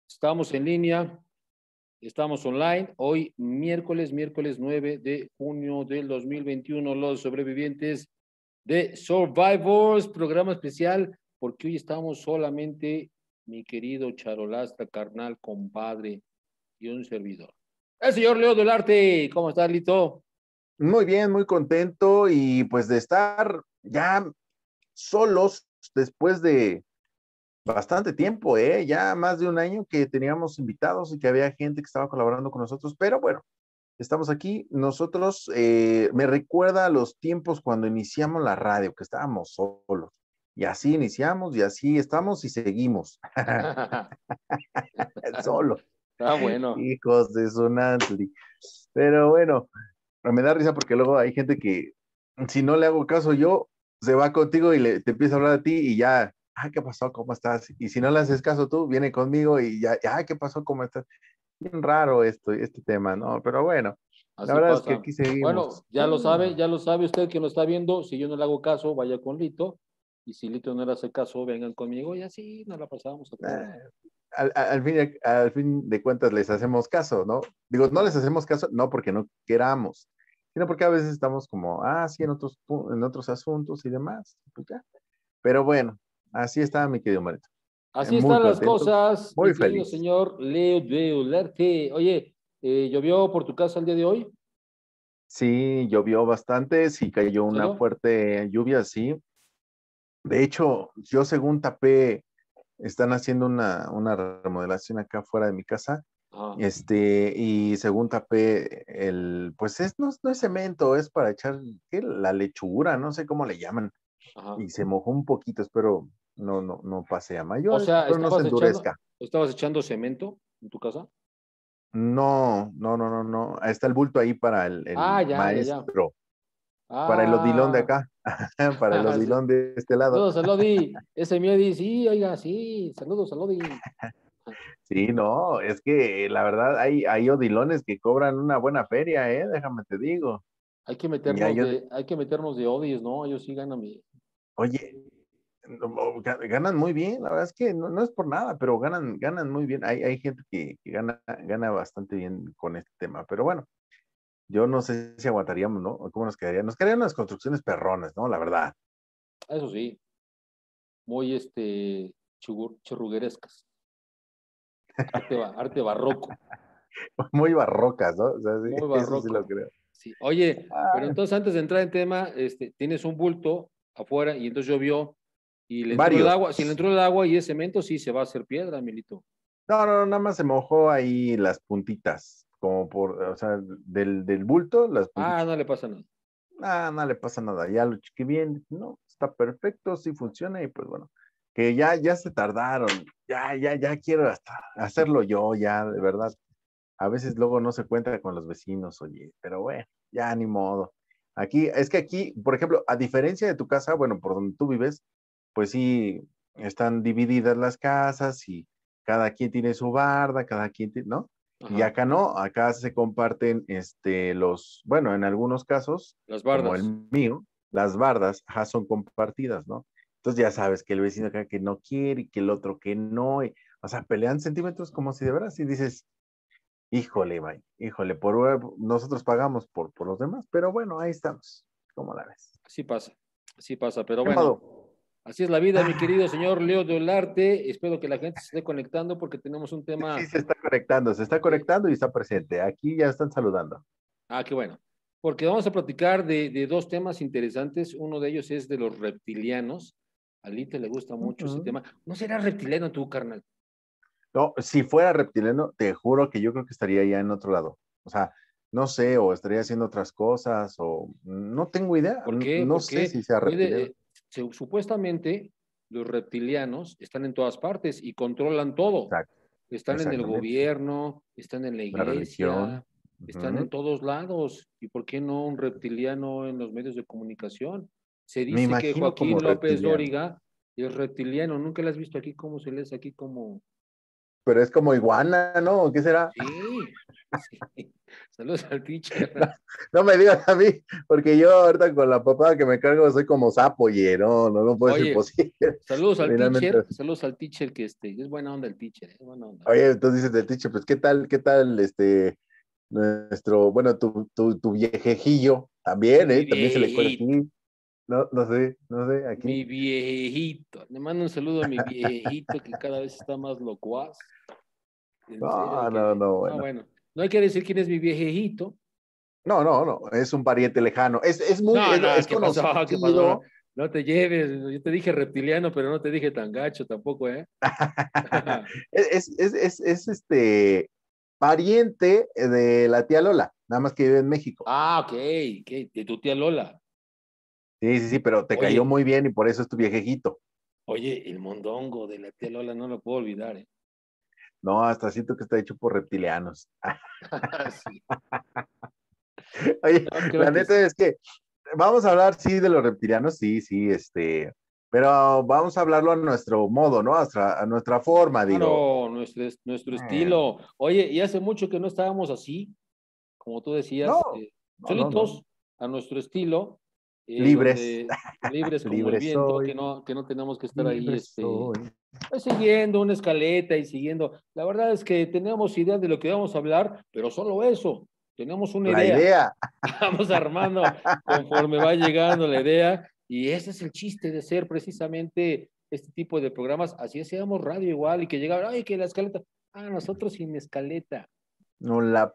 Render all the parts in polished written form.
Estamos en línea, estamos online. Hoy, miércoles 9 de junio del 2021, los sobrevivientes de Survivors, programa especial, porque hoy estamos solamente mi querido Charolastra, carnal, compadre y un servidor. El señor Leo Dolarte, ¿cómo estás, Lito? Muy bien, muy contento y pues de estar ya solos después de bastante tiempo, ya más de un año que teníamos invitados y que había gente que estaba colaborando con nosotros, pero bueno, estamos aquí. Nosotros, me recuerda a los tiempos cuando iniciamos la radio, que estábamos solos. Y así iniciamos y así estamos y seguimos. Solo. Ah, bueno. Hijos de su Nantli. Pero bueno, me da risa porque luego hay gente que, si no le hago caso yo, se va contigo y te empieza a hablar a ti y ya, ¿qué pasó? ¿Cómo estás? Y si no le haces caso tú, viene conmigo y ya, ¿qué pasó? ¿Cómo estás? Bien raro este tema, ¿no? Pero bueno, la Así verdad es que pasa. aquí seguimos. Bueno, ya lo sabe usted que lo está viendo. Si yo no le hago caso, vaya con Lito. Y si Lito no le hace caso, vengan conmigo y así nos la pasamos a todos. Al fin de cuentas les hacemos caso, ¿no? Digo, no les hacemos caso, no porque no queramos, sino porque a veces estamos como, sí, en otros asuntos y demás, pues ya. Pero bueno, así está mi querido Marito. Así Muy están las contento, cosas, mi muy querido feliz. señor Leo de Olarte. Oye, ¿llovió por tu casa el día de hoy? Sí, llovió bastante, sí cayó ¿En una serio? fuerte lluvia, sí. De hecho, yo según tapé, están haciendo una remodelación acá fuera de mi casa, Ajá, y según tapé pues no es cemento, es para echar, ¿qué? La lechura, no sé cómo le llaman, ajá. y se mojó un poquito, espero no pase a O mayores, sea, espero no se endurezca. estabas echando cemento en tu casa? No, está el bulto ahí para Ah, el ya. maestro, para el odilón de Ah, acá, para el sí. odilón de este lado. Saludos, Lodi. Ese Miedi, sí, oiga, sí. Saludos, Lodi. Sí, no, es que la verdad hay odilones que cobran una buena feria, déjame te digo. Y Hay que meternos de odios, ¿no? Ellos sí ganan bien. oye, ganan muy bien, la verdad es que no es por nada, pero ganan muy bien. Hay gente que gana bastante bien con este tema, pero bueno, yo no sé si aguantaríamos, ¿no? ¿Cómo nos quedarían? Nos quedarían unas construcciones perrones, ¿no? La verdad. Eso sí, muy churruguerescas. Arte barroco. Muy barrocas, ¿no? O sea, sí, Muy eso sí lo barroco. creo. Sí. Oye, pero Ah, entonces antes de entrar en tema, tienes un bulto afuera y entonces llovió y le entró el varios. agua. Si le entró el agua y es cemento, sí se va a hacer piedra, Milito. No, nada más se mojó ahí las puntitas, como o sea, del bulto, las Ah, puntitas. no le pasa nada. No le pasa nada, ya lo chequé bien, no, está perfecto, sí funciona y pues bueno, que ya se tardaron, ya quiero hasta hacerlo yo, ya, de verdad. A veces luego no se cuenta con los vecinos, oye, pero bueno, ya ni modo. Es que aquí, por ejemplo, a diferencia de tu casa, bueno, por donde tú vives, pues sí, están divididas las casas y cada quien tiene su barda, cada quien tiene, ¿no? Y Ajá, acá no, acá se comparten, bueno, en algunos casos, las como el bardas. mío, las bardas, son compartidas, ¿no? Entonces ya sabes que el vecino acá que no quiere y que el otro que no, o sea, pelean centímetros como si de veras, y dices, híjole, May, híjole, nosotros pagamos por los demás, pero bueno, ahí estamos. ¿Cómo la ves? Así pasa, pero ¿Qué bueno, modo? así es la vida, mi querido Ah, señor Leo de Olarte. Espero que la gente se esté conectando porque tenemos un sí, tema. se está eh, conectando y está presente. Aquí ya están saludando. qué bueno. Porque vamos a platicar de dos temas interesantes. Uno de ellos es de los reptilianos. A Lito le gusta mucho ese Ujú. tema. ¿No serás reptiliano tú, carnal? No, si fuera reptiliano, te juro que yo creo que estaría ya en otro lado. O sea, no sé, o estaría haciendo otras cosas, o no tengo idea. ¿Por qué? No sé Porque si sea reptiliano. supuestamente los reptilianos están en todas partes y controlan todo. Exacto, Están en el exactamente. gobierno, están en la La iglesia, religión. están en Ujú. todos lados. ¿Y por qué no un reptiliano en los medios de comunicación? Se Me dice que imagino como Joaquín López reptiliano. Dóriga es reptiliano. ¿Nunca lo has visto aquí cómo se les aquí como... Pero es como iguana, ¿no? ¿Qué será? Sí, sí. Saludos al teacher. No, no me digas a mí, porque yo ahorita con la papada que me cargo soy como sapo, oye, no puede ser Oye, posible. Finalmente, saludos al teacher que es buena onda el teacher, es buena onda. oye, entonces dices del teacher, pues qué tal, nuestro, bueno, tu viejejillo, también, Mi también se le cuela aquí, viejito, no sé, aquí. mi viejito. Le mando un saludo a mi viejito que cada vez está más locuaz. En serio que, No, no, bueno. bueno, no hay que decir quién es mi viejito. No, es un pariente lejano, No, es ¿qué pasó? ¿Qué pasó? No, conocido. no te lleves, yo te dije reptiliano, pero no te dije tan gacho tampoco, ¿eh? Pariente de la tía Lola, nada más que vive en México. Ah, ok, de tu tía Lola. Sí, pero te cayó Oye, muy bien y por eso es tu viejejito. oye, el mondongo de la tía Lola no lo puedo olvidar, ¿eh? No, hasta siento que está hecho por reptilianos. Sí, Oye, yo creo la que neta sí. es que vamos a hablar, sí, de los reptilianos, sí, pero vamos a hablarlo a nuestro modo, ¿no? A nuestra forma, digo. Claro, nuestro Eh, estilo. Oye, y hace mucho que no estábamos así, como tú decías, no, no. solitos, a nuestro estilo, Libres, donde libres como el libre viento, soy, que no tenemos que estar ahí, libre soy. pues, siguiendo una escaleta y siguiendo. La verdad es que tenemos idea de lo que vamos a hablar, pero solo eso, tenemos una La idea. idea. Vamos armando conforme va llegando la idea, y ese es el chiste de ser precisamente este tipo de programas. Así hacíamos radio igual, y que llegaba, ay, que la escaleta. Ah, nosotros sin escaleta, No la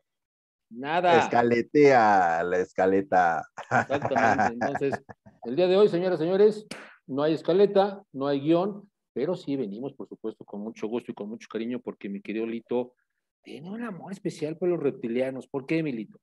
nada. escaletea, la escaleta. Exactamente. Entonces, el día de hoy, señoras y señores, no hay escaleta, no hay guión, pero sí venimos, por supuesto, con mucho gusto y con mucho cariño, porque mi querido Lito tiene un amor especial por los reptilianos. ¿Por qué, Milito?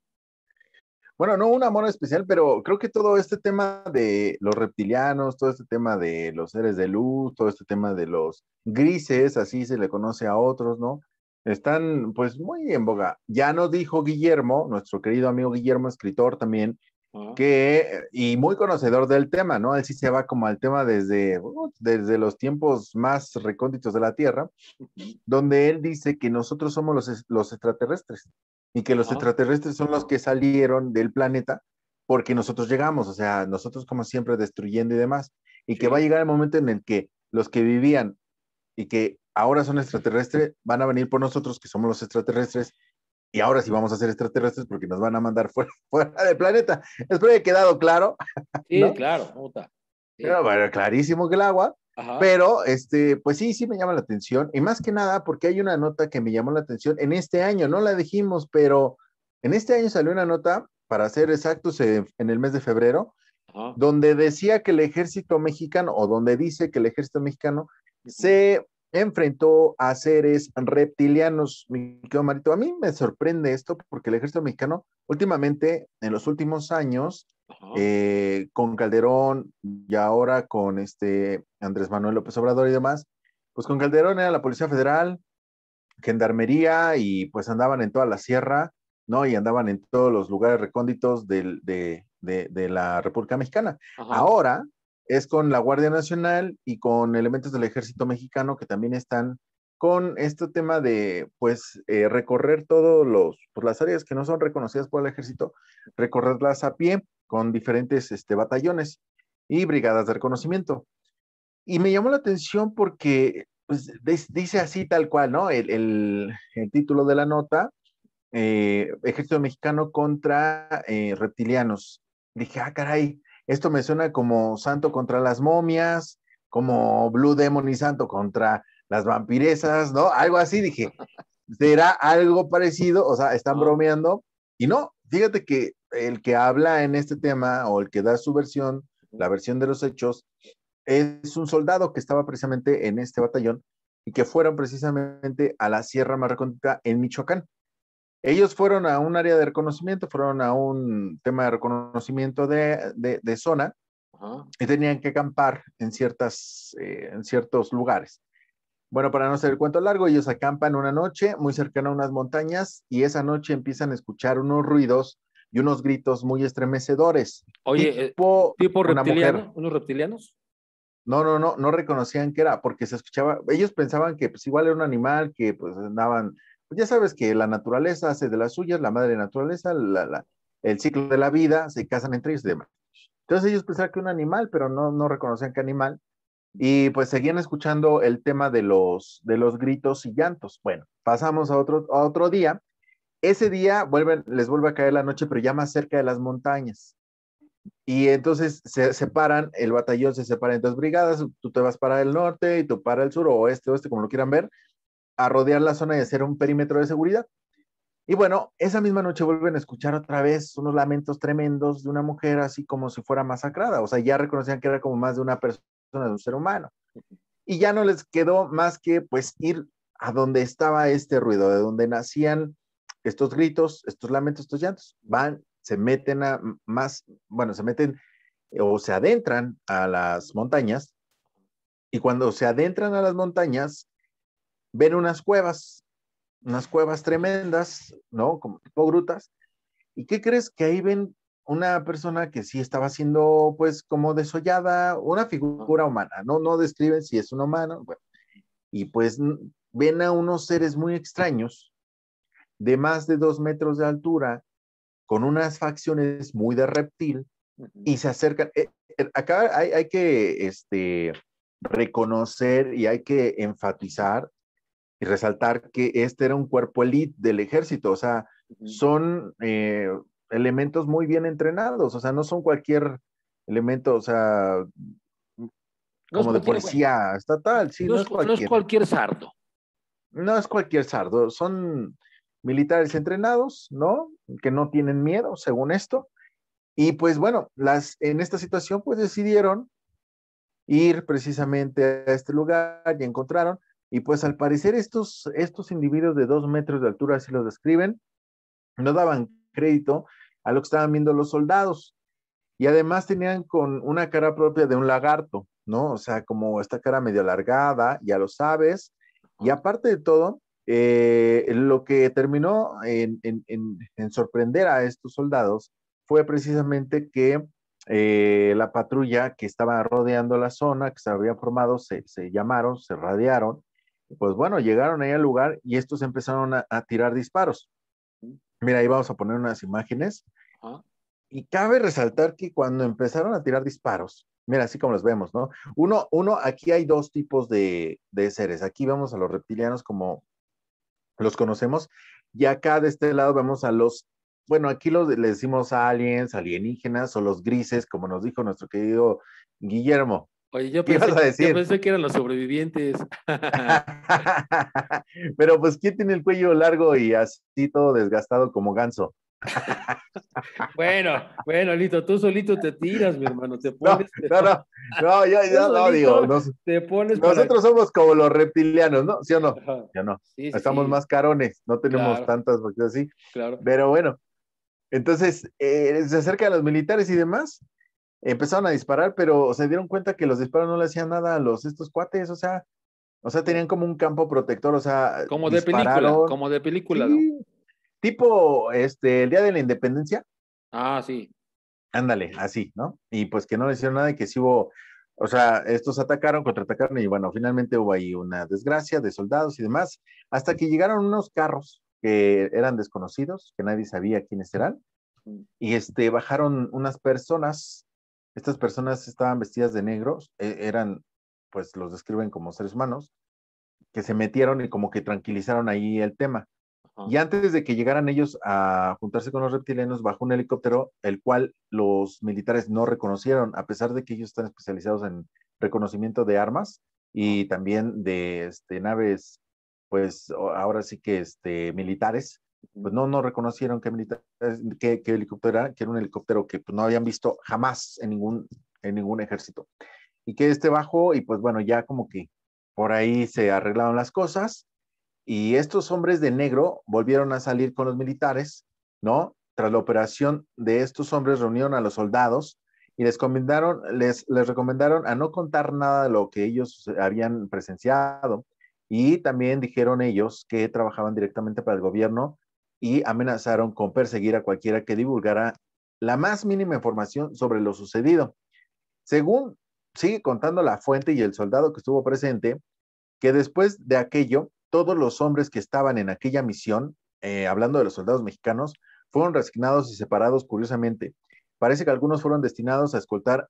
Bueno, no un amor especial, pero creo que todo este tema de los reptilianos, todo este tema de los seres de luz, todo este tema de los grises, así se le conoce a otros, ¿no? Están pues muy en boga. Ya nos dijo Guillermo, nuestro querido amigo Guillermo, escritor también, Ah, y muy conocedor del tema, ¿no? Él sí se va como al tema desde los tiempos más recónditos de la Tierra, ujú, donde él dice que nosotros somos los extraterrestres y que los ajá, extraterrestres son los que salieron del planeta porque nosotros llegamos, o sea, nosotros como siempre destruyendo y demás, y que va a sí, llegar el momento en el que los que vivían y que ahora son extraterrestres van a venir por nosotros, que somos los extraterrestres, y ahora sí vamos a ser extraterrestres porque nos van a mandar fuera, fuera del planeta. Espero que haya quedado claro, sí, ¿no? claro, puta. Sí, Pero, bueno, clarísimo que el agua, ajá, pero pues sí me llama la atención, y más que nada porque hay una nota que me llamó la atención en este año, no la dijimos, pero en este año salió una nota, para ser exactos, en el mes de febrero, ajá, donde decía que el ejército mexicano, o donde dice que el ejército mexicano ujú, se enfrentó a seres reptilianos. Mi querido Marito, a mí me sorprende esto porque el ejército mexicano últimamente, en los últimos años, ajá, con Calderón y ahora con Andrés Manuel López Obrador y demás, pues con Calderón era la Policía Federal, Gendarmería, y pues andaban en toda la sierra, ¿no? Y andaban en todos los lugares recónditos de la República Mexicana. ajá, Ahora es con la Guardia Nacional y con elementos del Ejército Mexicano que también están con este tema de, pues, recorrer pues, las áreas que no son reconocidas por el ejército, recorrerlas a pie con diferentes batallones y brigadas de reconocimiento. Y me llamó la atención porque pues, dice así tal cual, ¿no? El título de la nota, Ejército Mexicano contra reptilianos. Dije, ah, caray, esto me suena como Santo contra las momias, como Blue Demon y Santo contra las vampiresas, ¿no? Algo así, dije, ¿será algo parecido? O sea, están ajá, bromeando. Y no, fíjate que el que habla en este tema o el que da su versión, ujú, la versión de los hechos, es un soldado que estaba precisamente en este batallón y que fueron precisamente a la Sierra más recóndita en Michoacán. Ellos fueron a un área de reconocimiento, fueron a un tema de reconocimiento de zona ajá. y tenían que acampar en ciertos lugares. Bueno, para no hacer el cuento largo, ellos acampan una noche muy cercana a unas montañas y esa noche empiezan a escuchar unos ruidos y unos gritos muy estremecedores, Oye, tipo tipo una mujer. reptiliano, unos reptilianos. No reconocían que era, porque se escuchaba, ellos pensaban que pues igual era un animal que pues andaban pues ya sabes que la naturaleza hace de las suyas, la madre naturaleza, el ciclo de la vida, se casan entre ellos y demás. Entonces ellos pensaban que un animal, pero no reconocían que animal, y pues seguían escuchando el tema de los gritos y llantos. Bueno, pasamos a otro día. Ese día les vuelve a caer la noche, pero ya más cerca de las montañas. Y entonces se separan, el batallón se separa en dos brigadas, tú te vas para el norte y tú para el sur o oeste, como lo quieran ver, a rodear la zona y hacer un perímetro de seguridad. Y bueno, esa misma noche vuelven a escuchar otra vez unos lamentos tremendos de una mujer así como si fuera masacrada. O sea, ya reconocían que era como más de una persona, de un ser humano. Y ya no les quedó más que pues ir a donde estaba este ruido, de donde nacían estos gritos, estos lamentos, estos llantos. Van, se meten a más, bueno, se meten o se adentran a las montañas, y cuando se adentran a las montañas, ven unas cuevas tremendas, ¿no? Como tipo grutas. ¿Y qué crees? Que ahí ven una persona que sí estaba siendo, pues, como desollada, una figura humana, no describen si es un humano, bueno, y pues ven a unos seres muy extraños, de más de 2 metros de altura, con unas facciones muy de reptil, y se acercan. Acá hay que reconocer y hay que enfatizar y resaltar que este era un cuerpo elite del ejército, o sea, son elementos muy bien entrenados, o sea, no son cualquier elemento, o sea, No es como de cualquier güey. policía estatal, sí, no es No es cualquier, cualquier sardo. no es cualquier sardo, son militares entrenados, ¿no? Que no tienen miedo, según esto, y pues bueno, en esta situación pues decidieron ir precisamente a este lugar y encontraron, y pues al parecer estos individuos de 2 metros de altura, así lo describen, no daban crédito a lo que estaban viendo los soldados, y además tenían con una cara propia de un lagarto, ¿no? O sea, como esta cara medio alargada, ya lo sabes, y aparte de todo, lo que terminó en sorprender a estos soldados fue precisamente que la patrulla que estaba rodeando la zona, que se había formado, se llamaron, se radiaron, y pues bueno, llegaron ahí al lugar y estos empezaron a tirar disparos. Mira, ahí vamos a poner unas imágenes. Ajá. Y cabe resaltar que cuando empezaron a tirar disparos, mira, así como los vemos, ¿no? Aquí hay dos tipos de seres. Aquí vemos a los reptilianos como los conocemos, y acá de este lado vemos a bueno, aquí le decimos aliens, alienígenas o los grises, como nos dijo nuestro querido Guillermo. Oye, ¿Qué ibas a yo decir? pensé que eran los sobrevivientes. Pero pues, ¿quién tiene el cuello largo y así todo desgastado como ganso? Bueno, Lito, tú solito te tiras, mi hermano, te No, pones, no, no, no, tú no, digo, solito te pones para... nosotros somos como los reptilianos, ¿no? ¿Sí o no? Ajá. Ya no. Sí, sí, Estamos sí, más carones, no tenemos claro, tantas facciones así. claro. Pero bueno, entonces se acerca a los militares y demás, empezaron a disparar, pero se dieron cuenta que los disparos no le hacían nada a estos cuates, o sea, tenían como un campo protector, o sea, dispararon, Como de película, ¿no? sí, tipo, el Día de la Independencia. Ah, sí. Ándale, así, ¿no? Y pues que no le hicieron nada y que sí hubo, o sea, estos atacaron, contraatacaron y bueno, finalmente hubo ahí una desgracia de soldados y demás, hasta que llegaron unos carros que eran desconocidos, que nadie sabía quiénes eran, y bajaron unas personas, estas personas estaban vestidas de negros, eran, pues los describen como seres humanos, que se metieron y como que tranquilizaron ahí el tema. Ajá. Y antes de que llegaran ellos a juntarse con los reptilianos, bajó un helicóptero, el cual los militares no reconocieron, a pesar de que ellos están especializados en reconocimiento de armas Ajá. y también de naves, pues ahora sí que militares, pues no reconocieron qué helicóptero era, que era un helicóptero que pues, no habían visto jamás en ningún ejército. Y que bajó y pues bueno, ya como que por ahí se arreglaron las cosas, y estos hombres de negro volvieron a salir con los militares, ¿no? Tras la operación de estos hombres reunieron a los soldados y les recomendaron a no contar nada de lo que ellos habían presenciado, y también dijeron ellos que trabajaban directamente para el gobierno y amenazaron con perseguir a cualquiera que divulgara la más mínima información sobre lo sucedido. Según sigue contando la fuente y el soldado que estuvo presente, que después de aquello, todos los hombres que estaban en aquella misión, hablando de los soldados mexicanos, fueron resignados y separados curiosamente. Parece que algunos fueron destinados a escoltar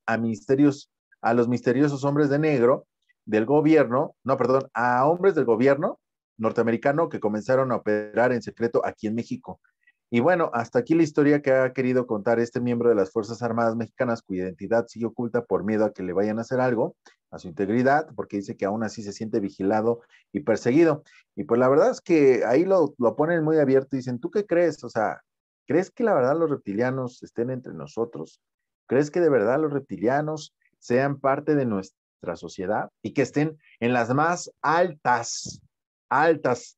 a los misteriosos hombres de negro del gobierno, no, perdón, a hombres del gobierno norteamericano que comenzaron a operar en secreto aquí en México. Y bueno, hasta aquí la historia que ha querido contar este miembro de las Fuerzas Armadas Mexicanas, cuya identidad sigue oculta por miedo a que le vayan a hacer algo a su integridad, porque dice que aún así se siente vigilado y perseguido. Y pues la verdad es que ahí lo ponen muy abierto y dicen, ¿tú qué crees? O sea, ¿crees que la verdad los reptilianos estén entre nosotros? ¿Crees que de verdad los reptilianos sean parte de nuestra sociedad y que estén en las más altas,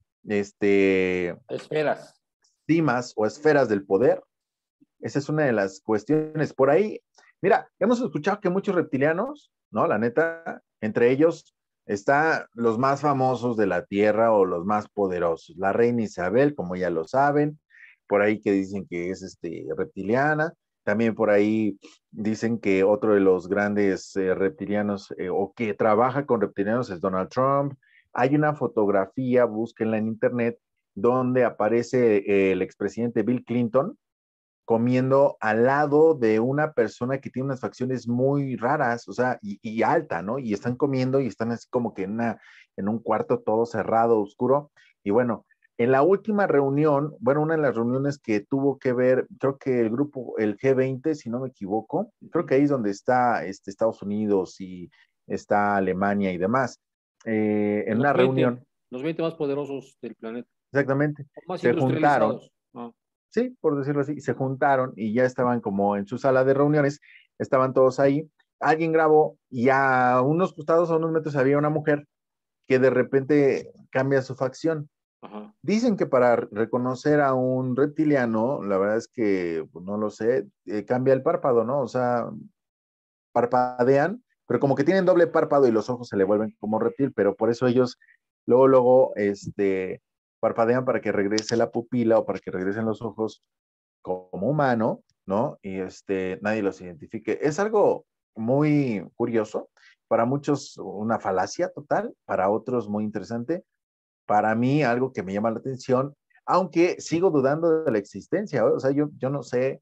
Esferas. cimas o esferas del poder? Esa es una de las cuestiones. Por ahí, mira, hemos escuchado que muchos reptilianos, ¿no? La neta, entre ellos están los más famosos de la Tierra o los más poderosos. La reina Isabel, como ya lo saben, por ahí que dicen que es reptiliana. También por ahí dicen que otro de los grandes reptilianos o que trabaja con reptilianos es Donald Trump. Hay una fotografía, búsquenla en internet, donde aparece el expresidente Bill Clinton comiendo al lado de una persona que tiene unas facciones muy raras, o sea, y alta, ¿no? Y están comiendo y están así como que en un cuarto todo cerrado, oscuro. Y bueno, en la última reunión, bueno, una de las reuniones que tuvo que ver, creo que el grupo, el G20, si no me equivoco, creo que ahí es donde está Estados Unidos y está Alemania y demás. En Los una 20, reunión, los 20 más poderosos del planeta, exactamente, más se juntaron. industrializados. Ah, Sí, por decirlo así, se juntaron y ya estaban como en su sala de reuniones, estaban todos ahí. Alguien grabó y a unos costados, a unos metros, había una mujer que de repente cambia su facción. ajá. Dicen que para reconocer a un reptiliano, la verdad es que pues, no lo sé, cambia el párpado, ¿no? O sea, parpadean, pero como que tienen doble párpado y los ojos se le vuelven como reptil, pero por eso ellos luego, parpadean para que regrese la pupila o para que regresen los ojos como humano, ¿no? Y nadie los identifique. Es algo muy curioso, para muchos una falacia total, para otros muy interesante, para mí algo que me llama la atención, aunque sigo dudando de la existencia, ¿eh? O sea, yo no sé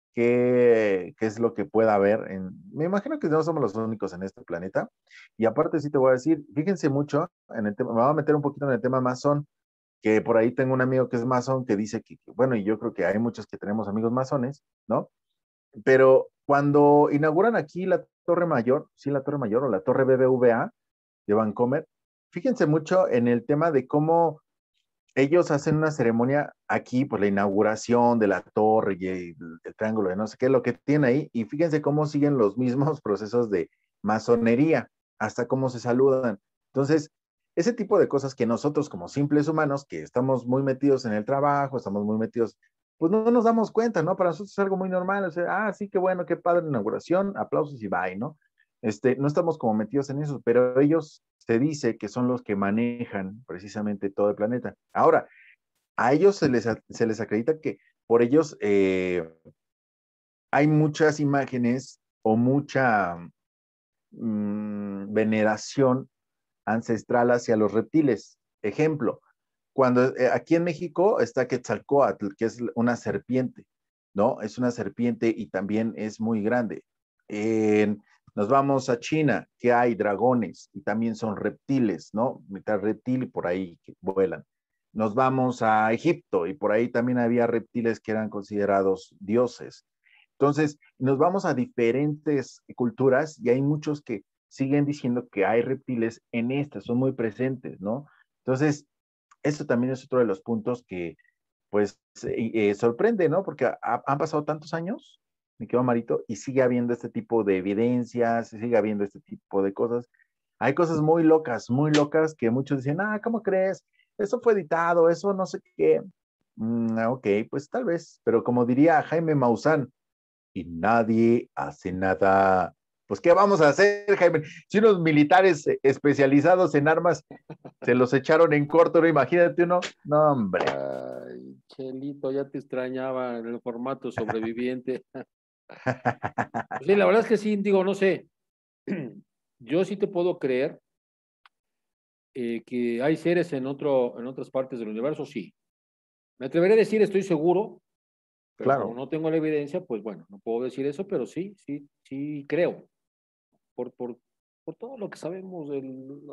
qué es lo que pueda haber. Me imagino que no somos los únicos en este planeta. Y aparte sí te voy a decir, fíjense mucho en el tema, me voy a meter un poquito en el tema masón, que por ahí tengo un amigo que es masón que dice bueno, y yo creo que hay muchos que tenemos amigos masones, ¿no? Pero cuando inauguran aquí la Torre Mayor, sí, la Torre Mayor o la Torre BBVA de Vancomer, fíjense mucho en el tema de cómo ellos hacen una ceremonia aquí, pues la inauguración de la torre y el triángulo de no sé qué, lo que tienen ahí, y fíjense cómo siguen los mismos procesos de masonería, hasta cómo se saludan. Entonces, ese tipo de cosas que nosotros como simples humanos, que estamos muy metidos en el trabajo, estamos muy metidos, pues no nos damos cuenta, ¿no? Para nosotros es algo muy normal, o sea, sí, qué bueno, qué padre inauguración, aplausos y bye, ¿no? No estamos como metidos en eso, pero ellos se dice que son los que manejan precisamente todo el planeta. Ahora, a ellos se les acredita que por ellos hay muchas imágenes o mucha veneración ancestral hacia los reptiles. Ejemplo, cuando aquí en México está Quetzalcóatl, que es una serpiente, ¿no? Es una serpiente y también es muy grande. Nos vamos a China, que hay dragones y también son reptiles, ¿no? Mitad reptil y por ahí que vuelan. Nos vamos a Egipto y por ahí también había reptiles que eran considerados dioses. Entonces, nos vamos a diferentes culturas y hay muchos que siguen diciendo que hay reptiles en estas, son muy presentes, ¿no? Entonces, esto también es otro de los puntos que, pues, sorprende, ¿no? Porque han pasado tantos años, mi querido Marito, y sigue habiendo este tipo de evidencias, sigue habiendo este tipo de cosas. Hay cosas muy locas que muchos dicen, ¿cómo crees? Eso fue editado, eso no sé qué. Ok, pues tal vez, pero como diría Jaime Maussan, y nadie hace nada. Pues, ¿qué vamos a hacer, Jaime? Si unos militares especializados en armas se los echaron en corto, ¿no? Imagínate uno. No, hombre. Ay, Chelito, ya te extrañaba en el formato sobreviviente. Pues sí, la verdad es que sí, digo, no sé. Yo sí te puedo creer Que hay seres en otras partes del universo, sí. Me atreveré a decir, estoy seguro, pero como Claro. no tengo la evidencia, pues bueno, no puedo decir eso, pero sí, sí, sí creo, por, por, por todo lo que sabemos de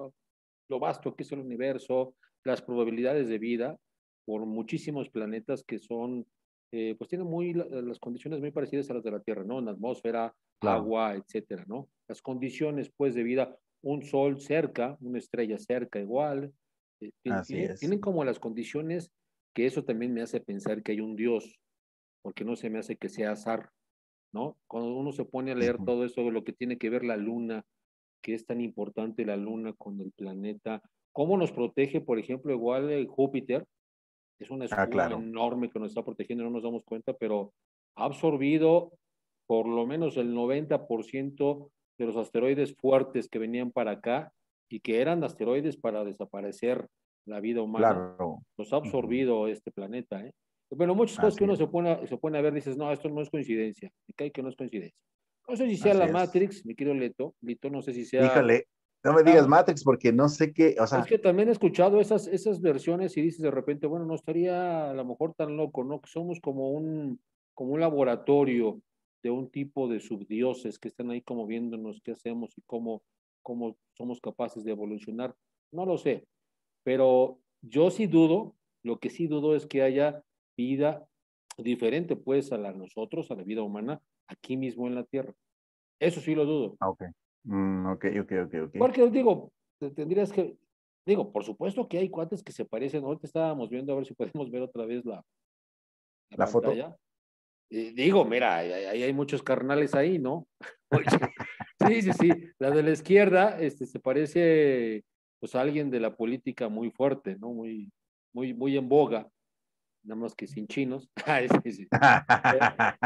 lo vasto que es el universo, las probabilidades de vida, por muchísimos planetas que son, pues tienen las condiciones muy parecidas a las de la Tierra, ¿no? En la atmósfera, Claro, agua, etcétera, ¿no? Las condiciones, pues, de vida, un sol cerca, una estrella cerca igual, así es. tienen como las condiciones que eso también me hace pensar que hay un Dios, porque no se me hace que sea azar, ¿no? Cuando uno se pone a leer Ujú. todo eso, lo que tiene que ver la luna, que es tan importante la luna con el planeta, cómo nos protege, por ejemplo, igual Júpiter, es una Ah, escudo claro, enorme que nos está protegiendo, no nos damos cuenta, pero ha absorbido por lo menos el 90% de los asteroides fuertes que venían para acá y que eran asteroides para desaparecer la vida humana, claro. los ha Ujú. absorbido este planeta, ¿eh? Pero muchas cosas que Así uno es, se pone a ver, dices, no, esto no es coincidencia, me cae que no es coincidencia. No sé si sea así la es. Matrix, mi querido Lito, no sé si sea. Híjole, no me digas Ah, Matrix porque no sé qué, o es sea, que también he escuchado esas versiones y dices de repente, bueno, no estaría a lo mejor tan loco, ¿no? Que somos como un laboratorio de un tipo de subdioses que están ahí como viéndonos qué hacemos y cómo somos capaces de evolucionar. No lo sé, pero yo sí dudo, lo que sí dudo es que haya vida diferente pues a la nosotros, a la vida humana, aquí mismo en la Tierra. Eso sí lo dudo. ah, ok. Ok, ok, ok, ok. Porque os digo, tendrías que, digo, por supuesto que hay cuates que se parecen. Ahorita estábamos viendo a ver si podemos ver otra vez la La foto. pantalla. Digo, mira, ahí hay muchos carnales ahí, ¿no? Oye, sí, sí, sí. La de la izquierda, se parece, pues, a alguien de la política muy fuerte, ¿no? Muy, muy, muy en boga, nada más que sin chinos. Ah, sí, sí. Eh,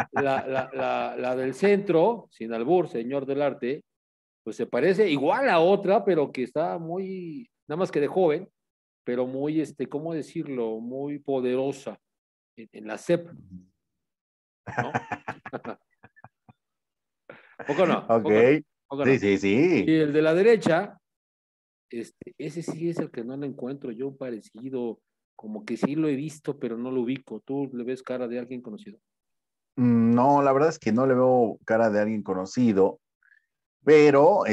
la del centro, sin albur, señor del arte, pues se parece igual a otra, pero que está muy, nada más que de joven, pero muy, ¿cómo decirlo? Muy poderosa en la CEP, ¿no? ¿Poco no? Ok. ¿Poco no? ¿Poco Sí, no? sí, Y sí. el de la derecha, ese sí es el que no lo encuentro yo parecido, como que sí lo he visto, pero no lo ubico. ¿Tú le ves cara de alguien conocido? No, la verdad es que no le veo cara de alguien conocido, pero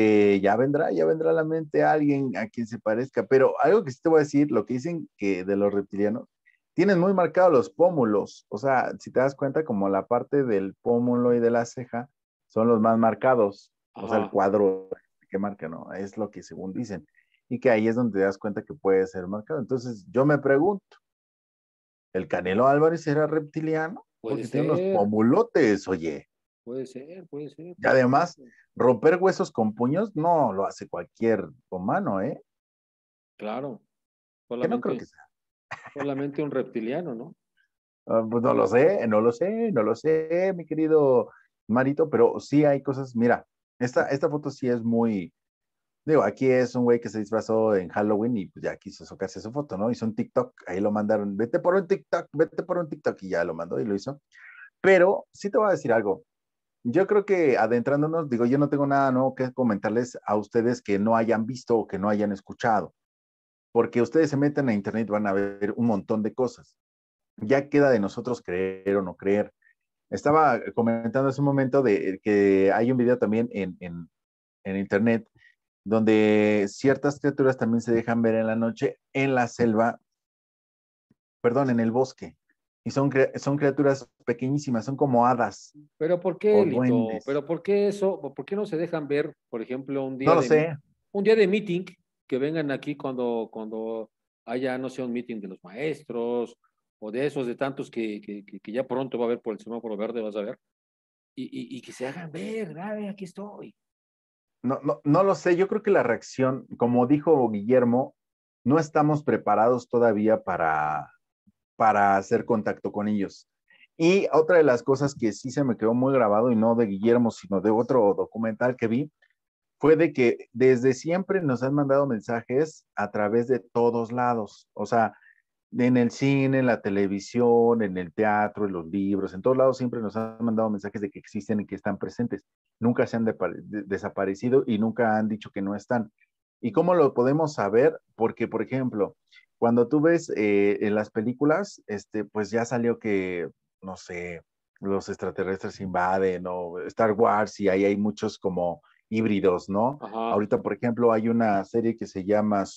ya vendrá a la mente alguien a quien se parezca. Pero algo que sí te voy a decir, lo que dicen que de los reptilianos, tienen muy marcados los pómulos. O sea, si te das cuenta, como la parte del pómulo y de la ceja son los más marcados. O sea, el Ajá. cuadro que marca, ¿no? Es lo que según dicen. Y que ahí es donde te das cuenta que puede ser marcado. Entonces, yo me pregunto, ¿el Canelo Álvarez era reptiliano? Puede Porque tiene unos ser, pómulotes, oye. puede ser, puede ser, Y por además, supuesto. romper huesos con puños no lo hace cualquier humano, ¿eh? Claro, Que no creo que solamente, sea. solamente un reptiliano, ¿no? Pues no lo sé, no lo sé, no lo sé, mi querido Marito, pero sí hay cosas. Mira, esta foto sí es muy. Digo, aquí es un güey que se disfrazó en Halloween y pues ya quiso sacarse su foto, ¿no? Hizo un TikTok, ahí lo mandaron, vete por un TikTok, vete por un TikTok y ya lo mandó y lo hizo. Pero sí te voy a decir algo. Yo creo que adentrándonos, digo, yo no tengo nada nuevo que comentarles a ustedes que no hayan visto o que no hayan escuchado, porque ustedes se meten a internet y van a ver un montón de cosas. Ya queda de nosotros creer o no creer. Estaba comentando hace un momento de que hay un video también en internet donde ciertas criaturas también se dejan ver en la noche en la selva, perdón, en el bosque. Y son criaturas pequeñísimas, son como hadas Pero ¿por qué, o Lito? duendes. ¿Pero por qué eso? ¿Por qué no se dejan ver, por ejemplo, No lo sé. un día de meeting, que vengan aquí cuando haya, no sé, un meeting de los maestros o de esos de tantos que ya pronto va a haber por el semáforo verde, vas a ver, y que se hagan ver, dale, aquí estoy. No, no, no lo sé. Yo creo que la reacción, como dijo Guillermo, no estamos preparados todavía para hacer contacto con ellos. Y otra de las cosas que sí se me quedó muy grabado, y no de Guillermo, sino de otro documental que vi, fue de que desde siempre nos han mandado mensajes a través de todos lados. O sea, en el cine, en la televisión, en el teatro, en los libros, en todos lados siempre nos han mandado mensajes de que existen y que están presentes. Nunca se han desaparecido y nunca han dicho que no están. ¿Y cómo lo podemos saber? Porque, por ejemplo, cuando tú ves en las películas, pues ya salió que, no sé, los extraterrestres invaden o Star Wars y ahí hay muchos como híbridos, ¿no? Ajá, Ahorita, por ejemplo, hay una serie que se llama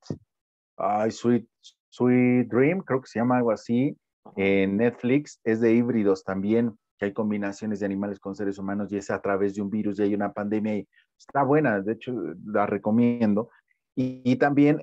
Sweet Dream, creo que se llama algo así, ajá. en Netflix, es de híbridos también, que hay combinaciones de animales con seres humanos y es a través de un virus y hay una pandemia y está buena, de hecho la recomiendo. Y también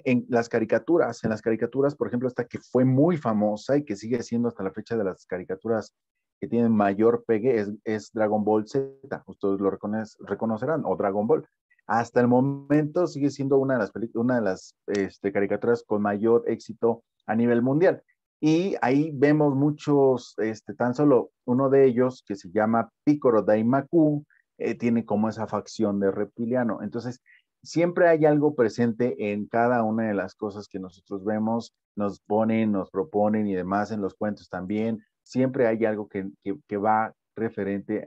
en las caricaturas, por ejemplo, esta que fue muy famosa y que sigue siendo hasta la fecha de las caricaturas que tienen mayor pegue es Dragon Ball Z, ustedes lo reconocerán, o Dragon Ball. Hasta el momento sigue siendo una de las caricaturas con mayor éxito a nivel mundial. Y ahí vemos muchos, tan solo uno de ellos que se llama Picoro Daimaku, tiene como esa facción de reptiliano. Entonces, siempre hay algo presente en cada una de las cosas que nosotros vemos, nos ponen, nos proponen y demás en los cuentos también. Siempre hay algo que va referente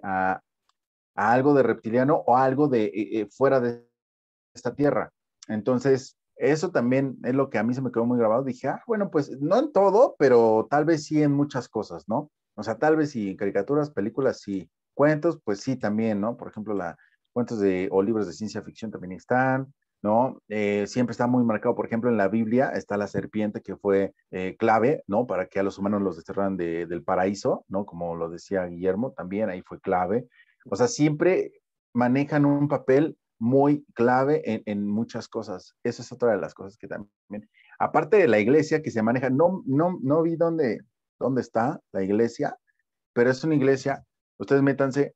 a algo de reptiliano o algo de fuera de esta tierra. Entonces, eso también es lo que a mí se me quedó muy grabado. Dije, bueno, pues no en todo, pero tal vez sí en muchas cosas, ¿no? O sea, tal vez sí en caricaturas, películas, sí. Cuentos, pues sí, también, ¿no? Por ejemplo, cuentos o libros de ciencia ficción también están, ¿no? Siempre está muy marcado, por ejemplo, en la Biblia está la serpiente que fue clave, ¿no? Para que a los humanos los desterraran del paraíso, ¿no? Como lo decía Guillermo, también ahí fue clave. O sea, siempre manejan un papel muy clave en muchas cosas. Esa es otra de las cosas que también, aparte de la iglesia que se maneja, no vi dónde está la iglesia, pero es una iglesia, ustedes métanse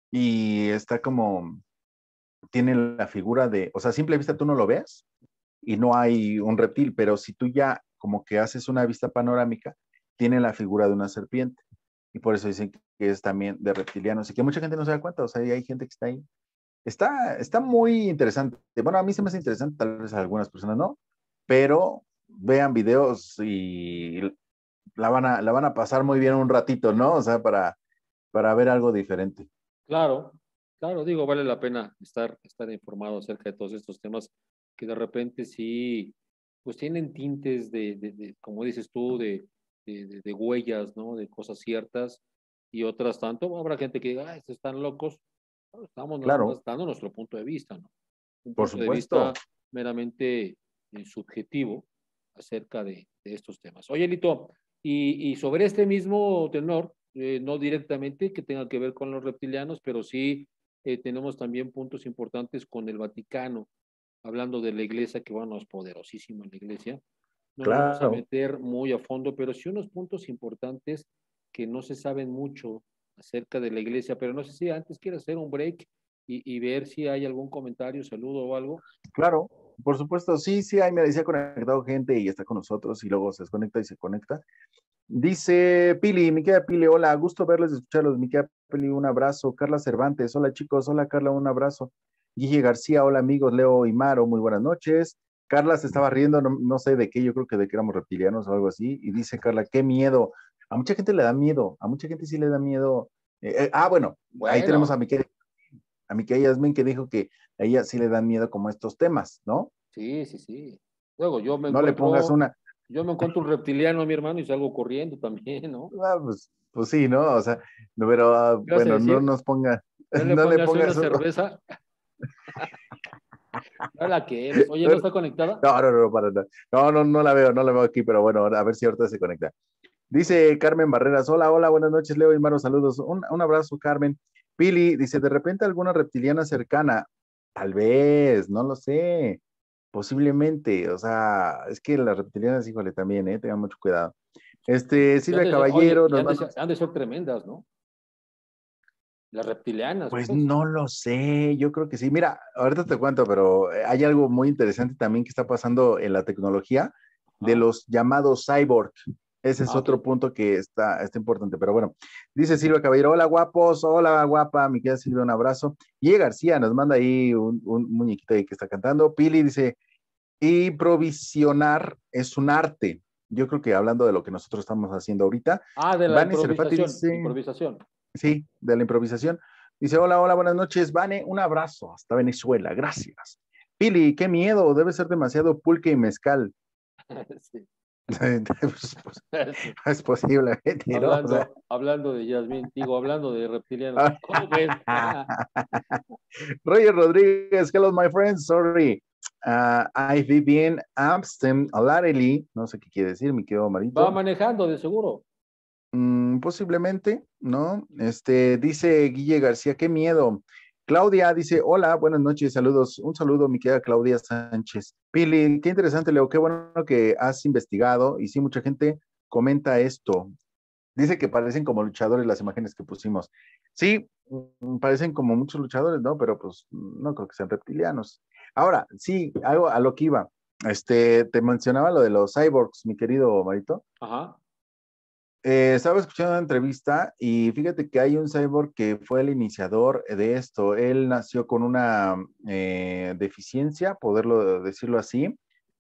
y está como, tiene la figura o sea, a simple vista tú no lo ves y no hay un reptil, pero si tú ya como que haces una vista panorámica, tiene la figura de una serpiente. Y por eso dicen que es también de reptilianos y que mucha gente no se da cuenta, o sea, hay gente que está ahí. Está muy interesante. Bueno, a mí se me hace interesante, tal vez a algunas personas no, pero vean videos y la van a pasar muy bien un ratito, ¿no? O sea, para ver algo diferente. Claro, claro, digo, vale la pena estar informado acerca de todos estos temas que de repente sí, pues tienen tintes como dices tú, de huellas, ¿no? De cosas ciertas y otras tanto. Habrá gente que diga, estos están locos. Bueno, estamos nada Claro, más dando nuestro punto de vista, ¿no? Un por punto de supuesto. vista meramente subjetivo acerca de estos temas. Oye, Lito, y sobre este mismo tenor, no directamente que tenga que ver con los reptilianos, pero sí tenemos también puntos importantes con el Vaticano, hablando de la iglesia, que bueno, es poderosísima la iglesia. No nos vamos a Claro. meter muy a fondo, pero sí unos puntos importantes que no se saben mucho acerca de la iglesia, pero no sé si antes quieres hacer un break y ver si hay algún comentario, saludo o algo. Claro, por supuesto, sí, sí, ahí me decía conectado gente y está con nosotros y luego se desconecta y se conecta. Dice Pili, mi querida Pili, hola, gusto verles, escucharlos, mi querida Pili, un abrazo. Carla Cervantes, hola chicos, hola Carla, un abrazo. Guille García, hola amigos, Leo y Maro, muy buenas noches. Carla se estaba riendo, no sé de qué, yo creo que de que éramos reptilianos o algo así, y dice Carla, qué miedo. A mucha gente le da miedo, a mucha gente sí le da miedo. Bueno, ahí tenemos Bueno, a mi querida Yasmin que dijo que a ella sí le dan miedo como estos temas, ¿no? sí, sí, sí. Luego No le pongas una, yo me encuentro un reptiliano, mi hermano, y salgo corriendo también, ¿no? pues sí, ¿no? O sea, no, pero ¿Qué vas a bueno, no decir? nos ponga, No le no le pongas una pongas, no, cerveza. No la quieres. Oye, ¿no está conectada? no, para nada. No la veo aquí, pero bueno, a ver si ahorita se conecta. Dice Carmen Barreras, hola, hola, buenas noches, Leo y Maro, saludos. Un abrazo, Carmen. Pili dice, de repente alguna reptiliana cercana, tal vez, no lo sé, posiblemente, o sea, es que las reptilianas, híjole, también, tengan mucho cuidado. Y han Silvia de ser- oye, Caballero y nos manda. han de ser tremendas, ¿no? Las reptilianas, Pues pues. no lo sé, yo creo que sí. Mira, ahorita te cuento, pero hay algo muy interesante también que está pasando en la tecnología de Ah, los llamados cyborg. Ese es ah, ok. otro punto que está importante. Pero bueno, dice Silvia Caballero, hola guapos, hola guapa, mi querida Silvia, un abrazo. Y García nos manda ahí un muñequito ahí que está cantando. Pili dice, improvisionar es un arte. Yo creo que hablando de lo que nosotros estamos haciendo ahorita, Ah, de la Vane Serfati improvisación, dice, improvisación. sí, de la improvisación. Dice, hola, hola, buenas noches, Vane, un abrazo hasta Venezuela, gracias. Pili, qué miedo, debe ser demasiado pulque y mezcal. Sí. Pues, es posiblemente, ¿no? O sea, Hablando de Yasmín, digo, hablando de reptilianos. ¿Cómo ves? Roger Rodríguez, hello my friends, sorry. I've been absent lately, no sé qué quiere decir, mi querido Va Marito. manejando, de seguro. Posiblemente, ¿no? Dice Guille García, qué miedo. Claudia dice, hola, buenas noches, saludos. Un saludo, mi querida Claudia Sánchez. Pili, qué interesante, Leo, qué bueno que has investigado. Y sí, mucha gente comenta esto. Dice que parecen como luchadores las imágenes que pusimos. Sí, parecen como muchos luchadores, ¿no? Pero pues no creo que sean reptilianos. Ahora, sí, algo a lo que iba. Te mencionaba lo de los cyborgs, mi querido Marito. Ajá. Estaba escuchando una entrevista y fíjate que hay un cyborg que fue el iniciador de esto. Él nació con una deficiencia, poderlo decirlo así,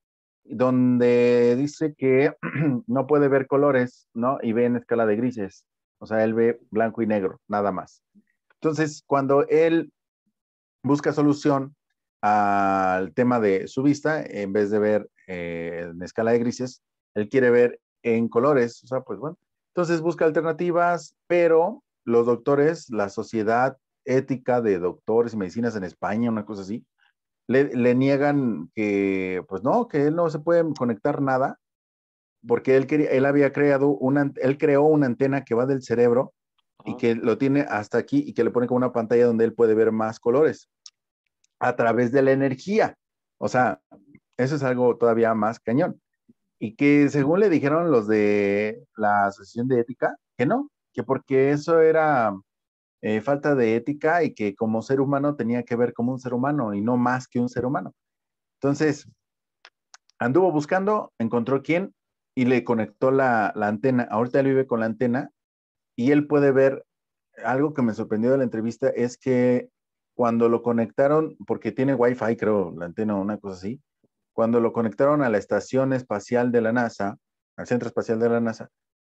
donde dice que no puede ver colores, ¿no? Y ve en escala de grises. O sea, él ve blanco y negro, nada más. Entonces, cuando él busca solución al tema de su vista, en vez de ver en escala de grises, él quiere ver en colores, o sea, pues bueno, entonces busca alternativas, pero los doctores, la sociedad ética de doctores y medicinas en España, una cosa así, le niegan que, pues no, que él no se puede conectar nada, porque él había creado él creó una antena que va del cerebro y Ajá. que lo tiene hasta aquí y que le pone como una pantalla donde él puede ver más colores a través de la energía. O sea, eso es algo todavía más cañón. Y que según le dijeron los de la Asociación de Ética, que no, que porque eso era falta de ética y que como ser humano tenía que ver como un ser humano y no más que un ser humano. Entonces, anduvo buscando, encontró quién y le conectó la antena. Ahorita él vive con la antena y él puede ver, algo que me sorprendió de la entrevista es que cuando lo conectaron, porque tiene Wi-Fi, creo, la antena o una cosa así, cuando lo conectaron a la estación espacial de la NASA, al centro espacial de la NASA,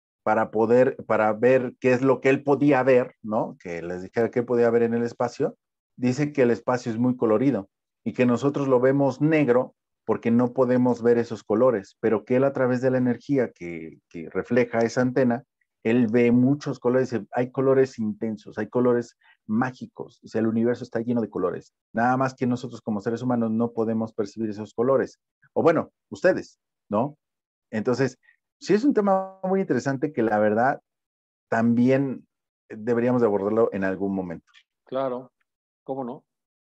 para ver qué es lo que él podía ver, ¿no? Que les dijera qué podía ver en el espacio, dice que el espacio es muy colorido y que nosotros lo vemos negro porque no podemos ver esos colores, pero que él a través de la energía que refleja esa antena, él ve muchos colores, hay colores intensos, hay colores mágicos, o sea, el universo está lleno de colores, nada más que nosotros como seres humanos no podemos percibir esos colores, o bueno, ustedes, ¿no? Entonces, sí es un tema muy interesante que la verdad también deberíamos de abordarlo en algún momento. Claro, ¿cómo no?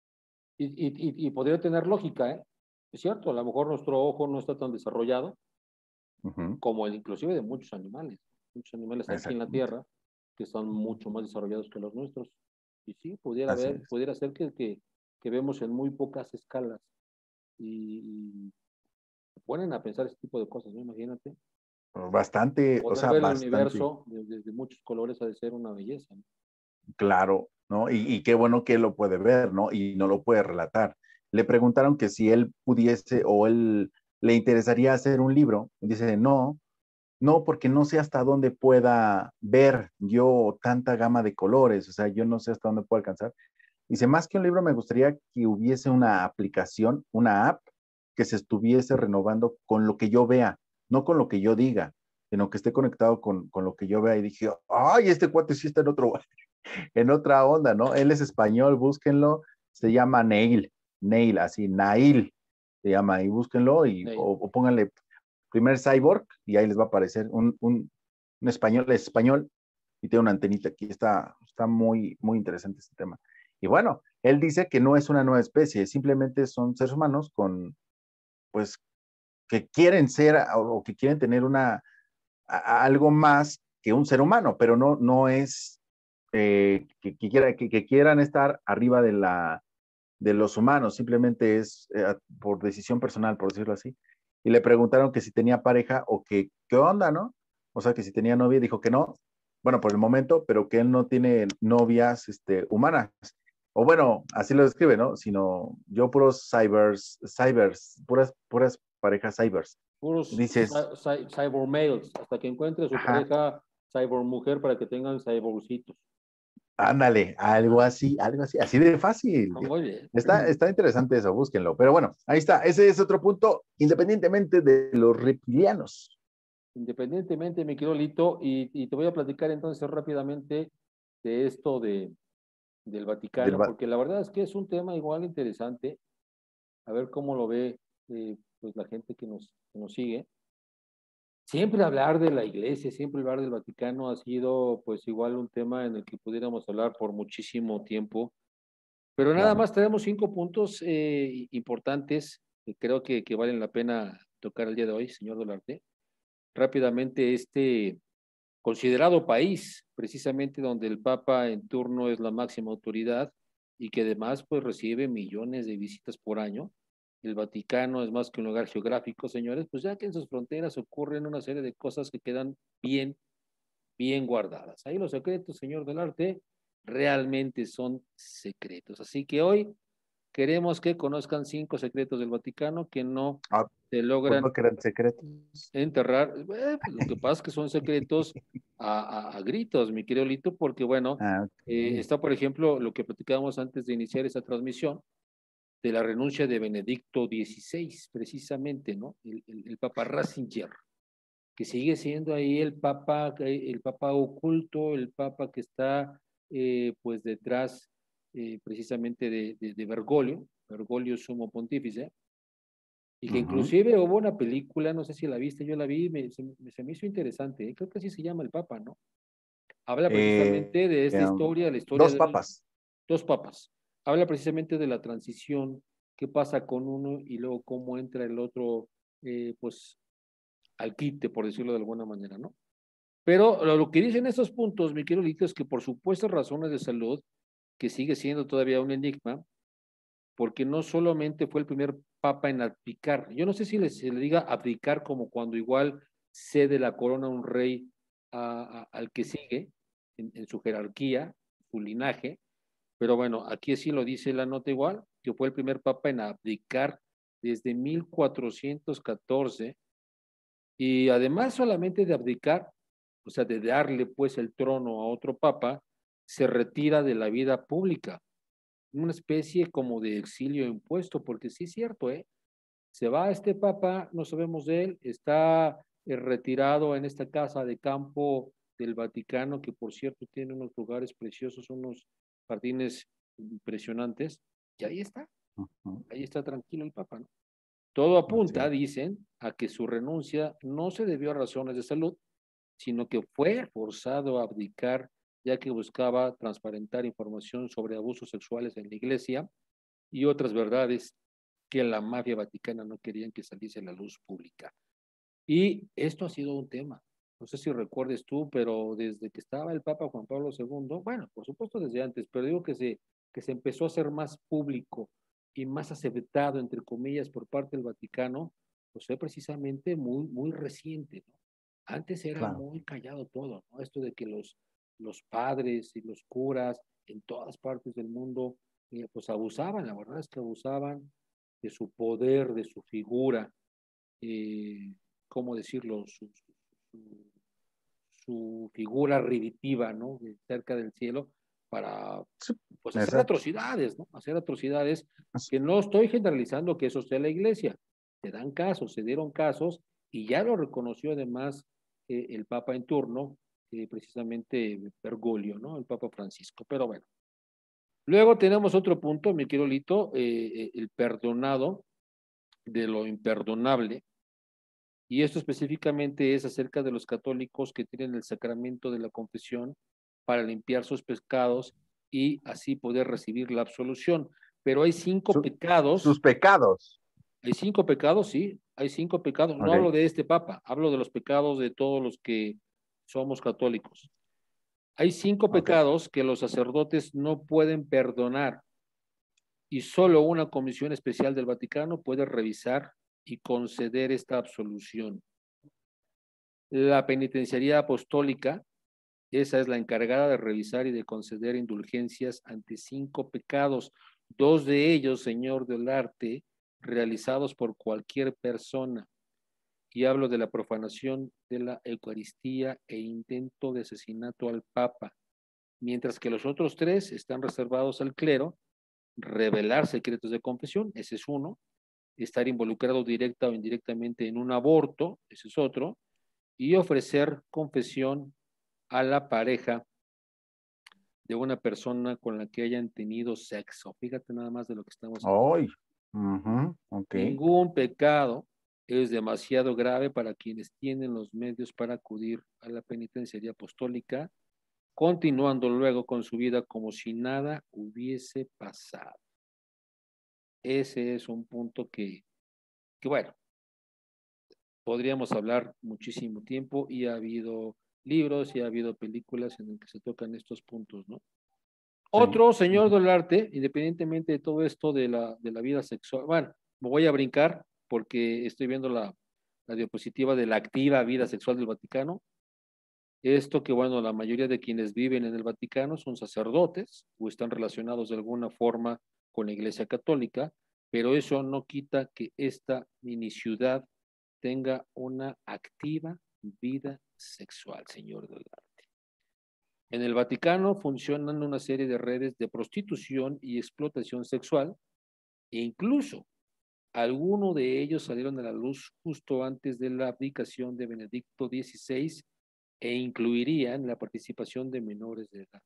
Y podría tener lógica, ¿eh? Es cierto, a lo mejor nuestro ojo no está tan desarrollado Ujú, como el inclusive de muchos animales. Muchos animales aquí en la exactamente. Tierra que están mucho más desarrollados que los nuestros. Y sí, Así es. pudiera ser que vemos en muy pocas escalas y se ponen a pensar ese tipo de cosas, ¿no? Imagínate. Bastante, o Poder sea, ver el bastante universo desde muchos colores ha de ser una belleza, ¿no? claro, ¿no? Y qué bueno que él lo puede ver, ¿no? Y no lo puede relatar. Le preguntaron que si él pudiese o él le interesaría hacer un libro. Y dice, no, no, porque no sé hasta dónde pueda ver yo tanta gama de colores, o sea, yo no sé hasta dónde puedo alcanzar. Dice, más que un libro, me gustaría que hubiese una aplicación, una app que se estuviese renovando con lo que yo vea, no con lo que yo diga, sino que esté conectado con lo que yo vea. Y dije, ay, este cuate sí está en otra onda, ¿no? Él es español, búsquenlo, se llama Neil, así, Nail, se llama, y búsquenlo o pónganle primer cyborg y ahí les va a aparecer un español, es español y tiene una antenita aquí, está muy, muy interesante este tema. Y bueno, él dice que no es una nueva especie, simplemente son seres humanos pues, que quieren ser o que quieren tener algo más que un ser humano, pero no es que quieran estar arriba de los humanos, simplemente es por decisión personal, por decirlo así. Y le preguntaron que si tenía pareja o que qué onda, ¿no? O sea, que si tenía novia, dijo que no, bueno, por el momento, pero que él no tiene novias humanas. O bueno, así lo describe, ¿no? Sino yo puros puras parejas cybers. Puros Dices, cyborg males, hasta que encuentre su ajá, pareja cyborg mujer para que tengan cyborgcitos. Ándale, algo así de fácil. Ah, muy bien. Está interesante eso, búsquenlo. Pero bueno, ahí está, ese es otro punto, independientemente de los reptilianos. Independientemente, mi querido Lito, y te voy a platicar entonces rápidamente de esto del Del, Vaticano, porque la verdad es que es un tema igual interesante, a ver cómo lo ve pues la gente que nos sigue. Siempre hablar de la iglesia, siempre hablar del Vaticano ha sido pues igual un tema en el que pudiéramos hablar por muchísimo tiempo, pero nada claro. más tenemos 5 puntos importantes que creo que valen la pena tocar el día de hoy, señor Dolarte. Rápidamente, considerado país, precisamente donde el Papa en turno es la máxima autoridad y que además pues recibe millones de visitas por año. El Vaticano es más que un lugar geográfico, señores, pues ya que en sus fronteras ocurren una serie de cosas que quedan bien, bien guardadas. Ahí los secretos, señor del arte, realmente son secretos. Así que hoy queremos que conozcan 5 secretos del Vaticano que no Ah, se pues logran no que eran secretos. enterrar. Pues, lo que pasa es que son secretos a gritos, mi querido Lito, porque bueno, Ah, ok. está por ejemplo lo que platicábamos antes de iniciar esta transmisión, de la renuncia de Benedicto XVI, precisamente, ¿no? El Papa Ratzinger, que sigue siendo ahí el Papa oculto, el Papa que está pues detrás precisamente de Bergoglio, Bergoglio sumo pontífice, y que Ujú. inclusive hubo una película, no sé si la viste, yo la vi, se me hizo interesante, creo que así se llama El Papa, ¿no? Habla Eh, precisamente de esta em, historia, la historia dos de papas. 2 papas. Habla precisamente de la transición, qué pasa con uno y luego cómo entra el otro, pues, al quite, por decirlo de alguna manera, ¿no? Pero lo que dicen estos puntos, mi querido Lito, es que por supuestas razones de salud, que sigue siendo todavía un enigma, porque no solamente fue el primer papa en abdicar, yo no sé si se le diga abdicar como cuando igual cede la corona a un rey al que sigue en su jerarquía, su linaje, pero bueno, aquí sí lo dice la nota igual, que fue el primer papa en abdicar desde 1414 y además solamente de abdicar, o sea, de darle pues el trono a otro papa, se retira de la vida pública, una especie como de exilio impuesto, porque sí es cierto, ¿eh? Se va este papa, no sabemos de él, está retirado en esta casa de campo del Vaticano, que por cierto tiene unos lugares preciosos, unos jardines impresionantes, y Ujú. ahí está tranquilo el papa, ¿no? Todo Así apunta, es. dicen, a que su renuncia no se debió a razones de salud, sino que fue forzado a abdicar ya que buscaba transparentar información sobre abusos sexuales en la iglesia y otras verdades que la mafia vaticana no querían que saliese a la luz pública. Y esto ha sido un tema. No sé si recuerdes tú, pero desde que estaba el Papa Juan Pablo II, bueno, por supuesto desde antes, pero digo que se empezó a hacer más público y más aceptado, entre comillas, por parte del Vaticano, pues fue precisamente muy, muy reciente, ¿no? Antes era Claro. muy callado todo, ¿no? Esto de que los padres y los curas en todas partes del mundo, pues abusaban, la verdad es que abusaban de su poder, de su figura, eh, ¿cómo decirlo? Su, su figura riditiva, ¿no? Cerca del cielo para, Sí, pues, hacer exacto. atrocidades, ¿no? Hacer atrocidades que no estoy generalizando que eso sea la iglesia. Se dan casos, se dieron casos y ya lo reconoció además el Papa en turno, precisamente Bergoglio, ¿no? El Papa Francisco. Pero bueno. Luego tenemos otro punto, mi querido Lito, el perdonado de lo imperdonable. Y esto específicamente es acerca de los católicos que tienen el sacramento de la confesión para limpiar sus pecados y así poder recibir la absolución. Pero Su- sus pecados. hay 5 pecados, sí, hay 5 pecados. No hablo Ok. de este papa, hablo de los pecados de todos los que somos católicos. Hay cinco Ok. pecados que los sacerdotes no pueden perdonar y solo una comisión especial del Vaticano puede revisar y conceder esta absolución. La penitenciaría apostólica, esa es la encargada de revisar y de conceder indulgencias ante 5 pecados, 2 de ellos, señor del arte, realizados por cualquier persona. Y hablo de la profanación de la Eucaristía e intento de asesinato al Papa. mientras que los otros 3 están reservados al clero, revelar secretos de confesión, ese es uno, estar involucrado directa o indirectamente en un aborto, ese es otro, y ofrecer confesión a la pareja de una persona con la que hayan tenido sexo. Fíjate nada más de lo que estamos hablando. Ay, ok. Ningún pecado es demasiado grave para quienes tienen los medios para acudir a la penitenciaría apostólica, continuando luego con su vida como si nada hubiese pasado. Ese es un punto que bueno, podríamos hablar muchísimo tiempo y ha habido libros y ha habido películas en las que se tocan estos puntos, ¿no? Otro, señor Dolarte, independientemente de todo esto de la vida sexual, bueno, me voy a brincar porque estoy viendo la diapositiva de la activa vida sexual del Vaticano. Esto que, bueno, la mayoría de quienes viven en el Vaticano son sacerdotes o están relacionados de alguna forma con la Iglesia Católica, pero eso no quita que esta mini ciudad tenga una activa vida sexual, señor Dolarte. En el Vaticano funcionan una serie de redes de prostitución y explotación sexual, e incluso algunos de ellos salieron a la luz justo antes de la abdicación de Benedicto XVI e incluirían la participación de menores de edad.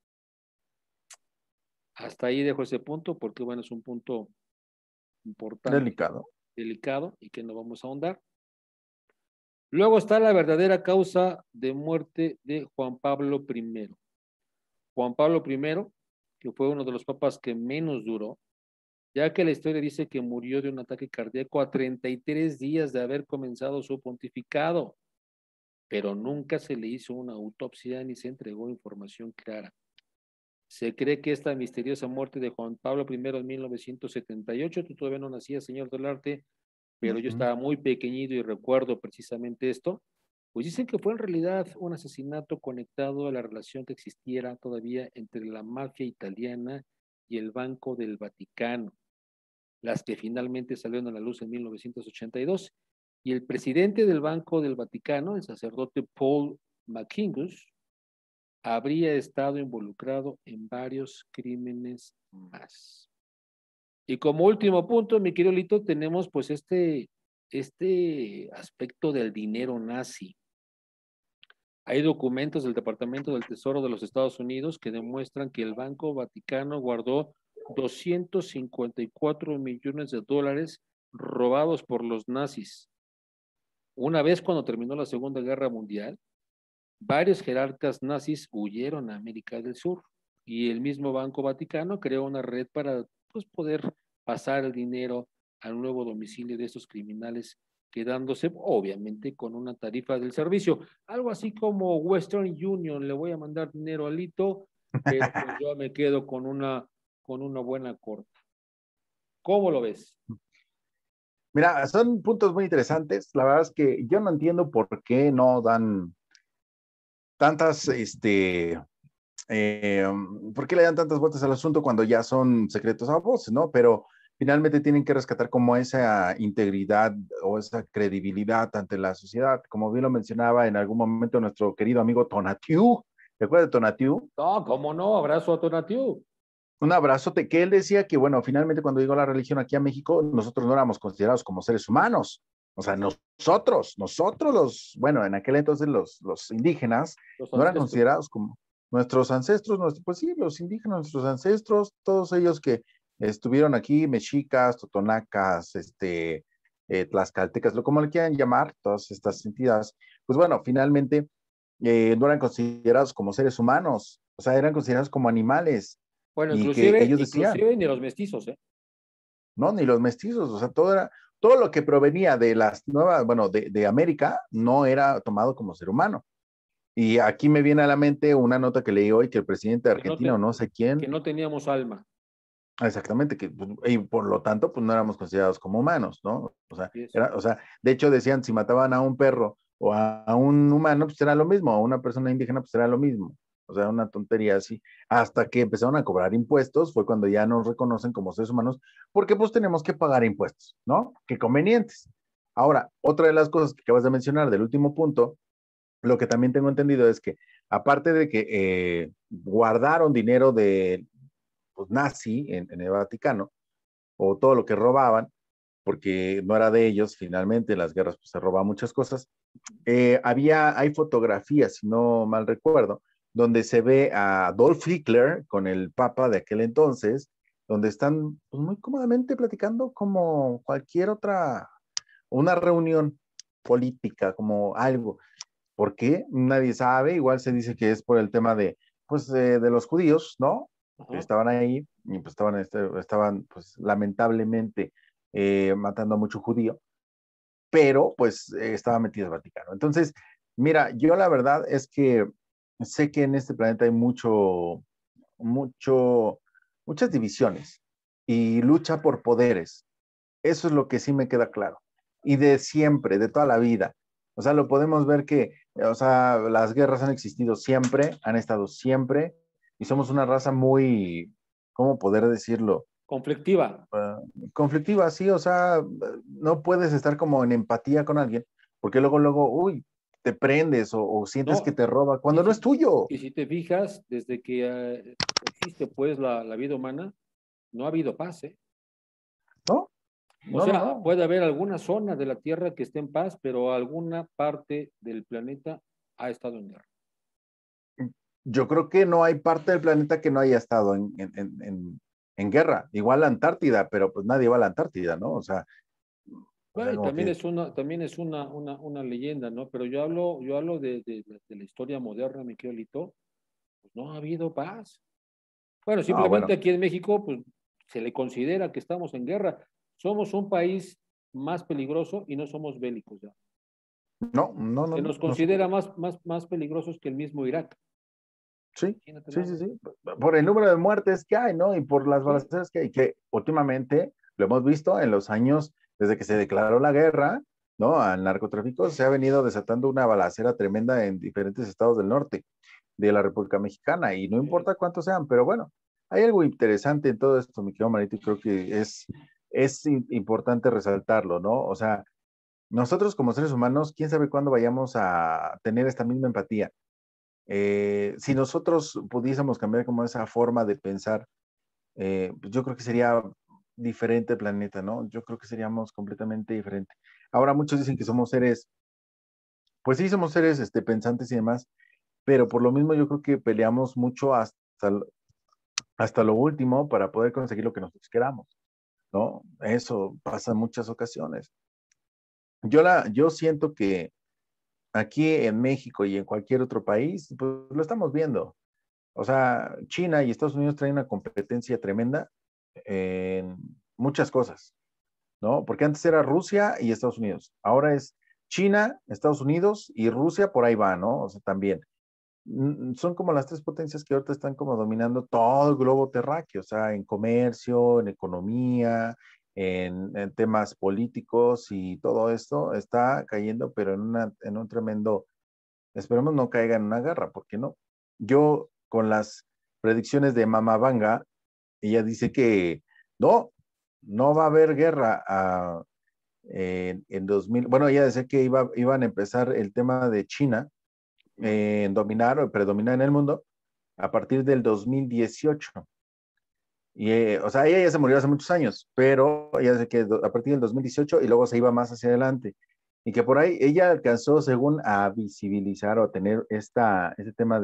Hasta ahí dejo ese punto porque, bueno, es un punto importante, delicado y que no vamos a ahondar. Luego está la verdadera causa de muerte de Juan Pablo I. Juan Pablo I, que fue uno de los papas que menos duró, ya que la historia dice que murió de un ataque cardíaco a 33 días de haber comenzado su pontificado, pero nunca se le hizo una autopsia ni se entregó información clara. Se cree que esta misteriosa muerte de Juan Pablo I en 1978, tú todavía no nacías, señor Dolarte, pero yo estaba muy pequeñito y recuerdo precisamente esto, pues dicen que fue en realidad un asesinato conectado a la relación que existiera todavía entre la mafia italiana y el Banco del Vaticano, las que finalmente salieron a la luz en 1982, y el presidente del Banco del Vaticano, el sacerdote Paul McKingus, habría estado involucrado en varios crímenes más. Y como último punto, mi querido Lito, tenemos pues este aspecto del dinero nazi. Hay documentos del Departamento del Tesoro de los Estados Unidos que demuestran que el Banco Vaticano guardó 254 millones de dólares robados por los nazis. Una vez cuando terminó la Segunda Guerra Mundial, varios jerarcas nazis huyeron a América del Sur y el mismo Banco Vaticano creó una red para pues, poder pasar el dinero al nuevo domicilio de estos criminales, quedándose obviamente con una tarifa del servicio, algo así como Western Union, le voy a mandar dinero a Lito, pero pues yo me quedo con una buena corta. ¿Cómo lo ves? Mira, son puntos muy interesantes. La verdad es que yo no entiendo por qué no dan tantas, ¿por qué le dan tantas vueltas al asunto cuando ya son secretos a voces, ¿no? Pero finalmente tienen que rescatar como esa integridad o esa credibilidad ante la sociedad. Como bien lo mencionaba en algún momento nuestro querido amigo Tonatiuh. ¿Te acuerdas de Tonatiuh? No, cómo no, abrazo a Tonatiuh. Un abrazote, que él decía que, bueno, finalmente cuando llegó la religión aquí a México, nosotros no éramos considerados como seres humanos. O sea, nosotros los, bueno, en aquel entonces los indígenas no eran considerados como nuestros ancestros, pues sí, los indígenas, nuestros ancestros, todos ellos que estuvieron aquí, mexicas, totonacas, tlaxcaltecas, como le quieran llamar, todas estas entidades, pues bueno, finalmente no eran considerados como seres humanos, o sea, eran considerados como animales. Bueno, Y que ellos decían, inclusive ni los mestizos, ¿eh? No, ni los mestizos, o sea, todo lo que provenía de las nuevas, bueno, de América, no era tomado como ser humano. Y aquí me viene a la mente una nota que leí hoy que el presidente de Argentina o no sé quién, que no teníamos alma. exactamente, y por lo tanto, pues no éramos considerados como humanos, ¿no? O sea, de hecho decían, si mataban a un perro o a un humano, pues era lo mismo, a una persona indígena, pues era lo mismo. O sea, una tontería así. Hasta que empezaron a cobrar impuestos, fue cuando ya nos reconocen como seres humanos, porque pues tenemos que pagar impuestos, ¿no? Qué convenientes. Ahora, otra de las cosas que acabas de mencionar del último punto, lo que también tengo entendido es que, aparte de que guardaron dinero de pues, nazi en el Vaticano, o todo lo que robaban, porque no era de ellos, finalmente en las guerras pues, se robaban muchas cosas. Hay fotografías, si no mal recuerdo, donde se ve a Adolf Hitler con el Papa de aquel entonces, donde están pues, muy cómodamente platicando como cualquier otra, una reunión política, como algo. ¿Por qué? Nadie sabe, igual se dice que es por el tema de, pues, de los judíos, ¿no? Que Ajá. estaban ahí y pues estaban pues, lamentablemente matando a mucho judío, pero pues estaba metido el Vaticano. Entonces, mira, yo la verdad es que sé que en este planeta hay mucho, muchas divisiones y lucha por poderes. Eso es lo que sí me queda claro. Y de siempre, de toda la vida. O sea, lo podemos ver que, o sea, las guerras han existido siempre, han estado siempre, y somos una raza muy, ¿cómo poder decirlo? Conflictiva. Conflictiva, sí, o sea, no puedes estar como en empatía con alguien, porque luego, uy, te prendes o sientes que No, te roba, y cuando no es si, tuyo, y si te fijas, desde que existe pues la vida humana, no ha habido paz, ¿eh? ¿no? O No, no, sea, no. puede haber alguna zona de la Tierra que esté en paz, pero alguna parte del planeta ha estado en guerra. Yo creo que no hay parte del planeta que no haya estado en guerra. Igual la Antártida, pero pues nadie va a la Antártida, ¿no? O Bueno, sea, y como que, también es una leyenda, ¿no? Pero yo hablo de la historia moderna, mi querido Lito, pues no ha habido paz. Bueno, no, simplemente bueno, aquí en México, pues se le considera que estamos en guerra. Somos un país más peligroso y no somos bélicos ya. no, no, no, Se no, nos no somos. considera más peligrosos que el mismo Irak. Sí, Imagínate sí, nada sí, más. sí. Por el número de muertes que hay, ¿no? Y por las Sí, balaceras que hay, que últimamente lo hemos visto en los años desde que se declaró la guerra, ¿no? Al narcotráfico se ha venido desatando una balacera tremenda en diferentes estados del norte de la República Mexicana y no sí. importa cuántos sean, pero bueno, hay algo interesante en todo esto, mi querido Marito, y creo que es importante resaltarlo, ¿no? O sea, nosotros como seres humanos, quién sabe cuándo vayamos a tener esta misma empatía. Si nosotros pudiésemos cambiar como esa forma de pensar, pues yo creo que sería diferente el planeta, ¿no? Yo creo que seríamos completamente diferentes. Ahora muchos dicen que somos seres, pues sí, somos seres pensantes y demás, pero por lo mismo yo creo que peleamos mucho hasta lo último para poder conseguir lo que nosotros queramos, ¿no? Eso pasa en muchas ocasiones. Yo siento que aquí en México y en cualquier otro país, pues lo estamos viendo. O sea, China y Estados Unidos traen una competencia tremenda en muchas cosas, ¿no? Porque antes era Rusia y Estados Unidos. Ahora es China, Estados Unidos y Rusia por ahí va, ¿no? O sea, también. Son como las tres potencias que ahorita están como dominando todo el globo terráqueo, o sea, en comercio, en economía, en temas políticos y todo esto está cayendo, pero en un tremendo, esperemos no caiga en una guerra, porque no. Yo con las predicciones de Mama Vanga, ella dice que no, no va a haber guerra en 2000. Bueno, ella decía que iban a empezar el tema de China en dominar o predominar en el mundo a partir del 2018. Y, o sea, ella ya se murió hace muchos años, pero ella dice que a partir del 2018 y luego se iba más hacia adelante. Y que por ahí ella alcanzó, según, a visibilizar o a tener este tema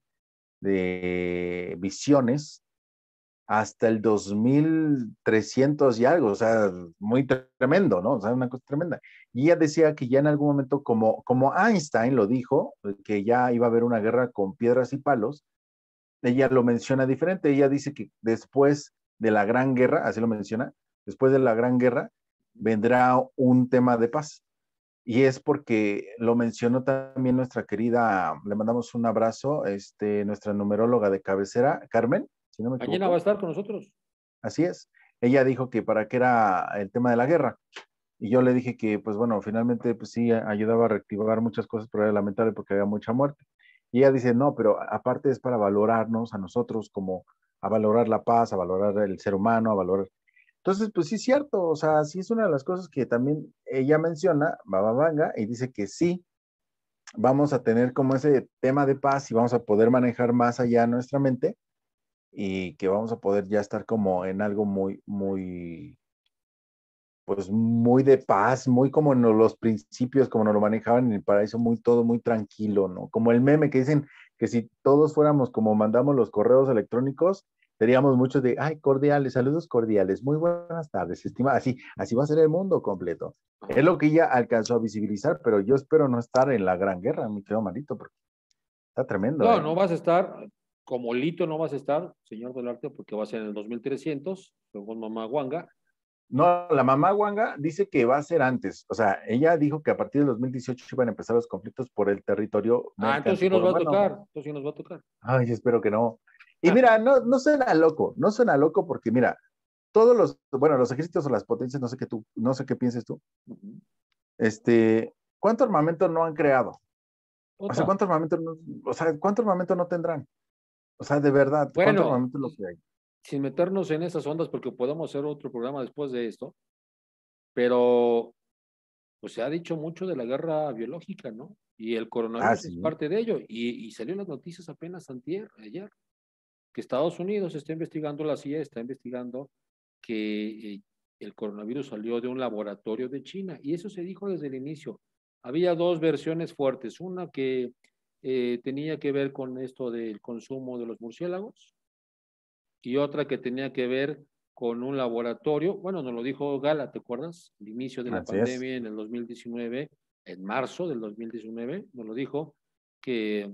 de visiones hasta el 2300 y algo, o sea, muy tremendo, ¿no? O sea, una cosa tremenda. Y ella decía que ya en algún momento, como Einstein lo dijo, que ya iba a haber una guerra con piedras y palos, ella lo menciona diferente. Ella dice que después de la Gran Guerra, así lo menciona, después de la Gran Guerra vendrá un tema de paz. Y es porque lo mencionó también nuestra querida, le mandamos un abrazo, nuestra numeróloga de cabecera, Carmen, si no me Mañana va a equivoco. estar con nosotros. Así es. Ella dijo que para qué era el tema de la guerra. Y yo le dije que, pues bueno, finalmente, pues sí, ayudaba a reactivar muchas cosas, pero era lamentable porque había mucha muerte. Y ella dice, no, pero aparte es para valorarnos a nosotros como a valorar la paz, a valorar el ser humano, a valorar. Entonces, pues sí es cierto, o sea, sí es una de las cosas que también ella menciona, Baba Vanga, y dice que sí, vamos a tener como ese tema de paz y vamos a poder manejar más allá nuestra mente y que vamos a poder ya estar como en algo muy, muy, pues muy de paz, muy como en los principios, como nos lo manejaban en el paraíso, muy todo muy tranquilo, ¿no? Como el meme que dicen que si todos fuéramos como mandamos los correos electrónicos, seríamos muchos de, ay, cordiales, saludos cordiales, muy buenas tardes, estima, así va a ser el mundo completo. Es Ajá. lo que ella alcanzó a visibilizar, pero yo espero no estar en la gran guerra, mi querido Marito, porque está tremendo, No, ¿eh? no vas a estar, como Lito no vas a estar, señor del arte, porque va a ser en el 2300, según Mamá Wanga. No, la mamá Wanga dice que va a ser antes. O sea, ella dijo que a partir del 2018 iban a empezar los conflictos por el territorio Ah, entonces sí nos va a mexicano-romano. tocar, entonces sí nos va a tocar. Ay, espero que no. Y mira, no suena loco, no suena loco porque mira, todos bueno, los ejércitos o las potencias, no sé qué pienses tú, Ujú. ¿cuánto armamento no han creado? O sea, Otra. ¿cuánto armamento no tendrán? O sea, de verdad, ¿cuánto Bueno, armamento es lo que hay? sin meternos en esas ondas, porque podemos hacer otro programa después de esto, pero pues se ha dicho mucho de la guerra biológica, ¿no? Y el Ah, coronavirus es sí, parte de ello. Y salió en las noticias apenas ayer, que Estados Unidos está investigando, la CIA está investigando que el coronavirus salió de un laboratorio de China. Y eso se dijo desde el inicio. Había dos versiones fuertes. Una que tenía que ver con esto del consumo de los murciélagos y otra que tenía que ver con un laboratorio. Bueno, nos lo dijo Gala, ¿te acuerdas? El inicio de la así es. pandemia en el 2019, en marzo del 2019, nos lo dijo que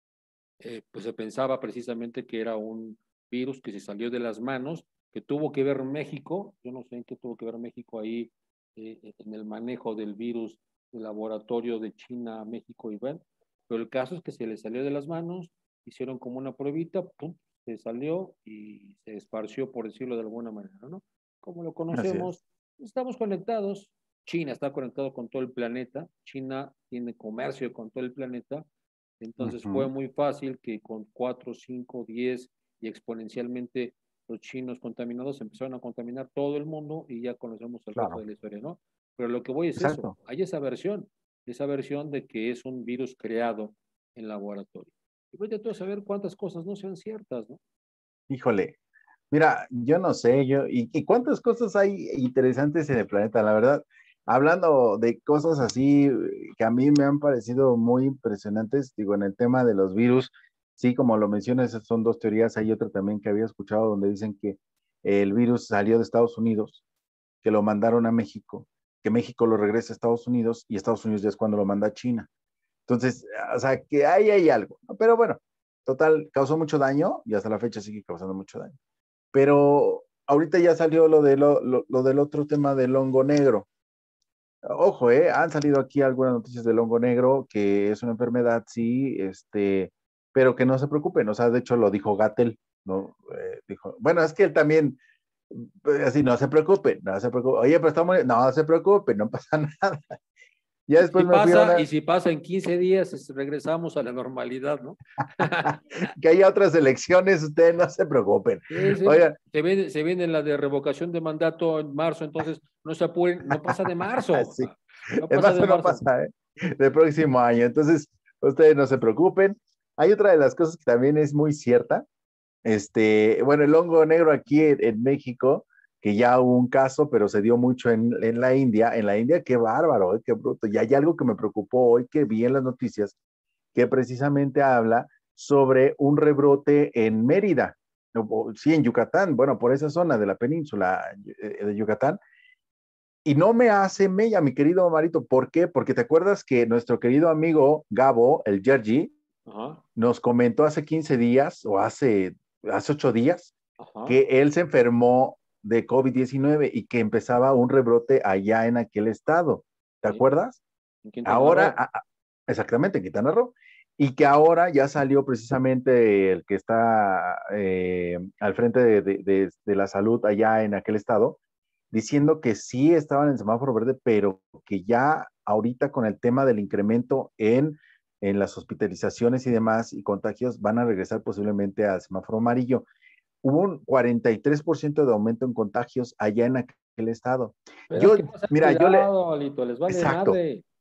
pues se pensaba precisamente que era un virus que se salió de las manos, que tuvo que ver México, yo no sé en qué tuvo que ver México ahí en el manejo del virus del laboratorio de China, México y bueno, pero el caso es que se le salió de las manos, hicieron como una pruebita, pum, se salió y se esparció, por decirlo de alguna manera, ¿no? Como lo Así es. conocemos, estamos conectados, China está conectado con todo el planeta, China tiene comercio con todo el planeta, entonces fue Ujú. muy fácil que con 4, 5, 10 y exponencialmente los chinos contaminados empezaron a contaminar todo el mundo y ya conocemos el resto de Claro, la historia, ¿no? Pero lo que voy es eso, exacto. hay esa versión de que es un virus creado en laboratorio. Y voy a tú a saber cuántas cosas no sean ciertas, ¿no? Híjole, mira, yo no sé, y cuántas cosas hay interesantes en el planeta, la verdad. Hablando de cosas así que a mí me han parecido muy impresionantes, digo, en el tema de los virus, sí, como lo mencionas, esas son dos teorías. Hay otra también que había escuchado donde dicen que el virus salió de Estados Unidos, que lo mandaron a México, que México lo regresa a Estados Unidos y Estados Unidos ya es cuando lo manda a China. Entonces, o sea, que ahí hay algo, ¿no? Pero bueno, total, causó mucho daño y hasta la fecha sigue causando mucho daño. Pero ahorita ya salió lo del otro tema del hongo negro. Ojo, han salido aquí algunas noticias del hongo negro, que es una enfermedad, sí, pero que no se preocupen. O sea, de hecho lo dijo Gatell, ¿no? Dijo, bueno, es que él también, así, no se preocupen, no se preocupen. Oye, pero estamos, no se preocupen, no pasa nada. Ya después me fui a Y una, si pasa en 15 días, regresamos a la normalidad, ¿no? que haya otras elecciones, ustedes no se preocupen. Sí, sí. Oigan, Se viene la de revocación de mandato en marzo, entonces no se apuren, no pasa de marzo, sí, no es pasa más de o no marzo. pasa, ¿eh? Del próximo año. Entonces, ustedes no se preocupen. Hay otra de las cosas que también es muy cierta. Bueno, el hongo negro aquí en México, que ya hubo un caso, pero se dio mucho en la India. En la India, qué bárbaro, qué bruto. Y hay algo que me preocupó hoy que vi en las noticias, que precisamente habla sobre un rebrote en Mérida, sí, en Yucatán, bueno, por esa zona de la península de Yucatán, y no me hace mella, mi querido Marito. ¿Por qué? Porque te acuerdas que nuestro querido amigo Gabo, el Gergi, Ajá, nos comentó hace 15 días o hace 8 días ajá. que él se enfermó de COVID-19 y que empezaba un rebrote allá en aquel estado. ¿Te Sí, acuerdas? en Quintana Ahora, Roo. exactamente, en Quintana Roo. Y que ahora ya salió precisamente el que está al frente de la salud allá en aquel estado, diciendo que sí estaban en semáforo verde, pero que ya ahorita con el tema del incremento en las hospitalizaciones y demás y contagios van a regresar posiblemente al semáforo amarillo. Hubo un 43% de aumento en contagios allá en aquel estado. Pero es que Yo, no se han mira, cuidado, Alito, les vale exacto, madre.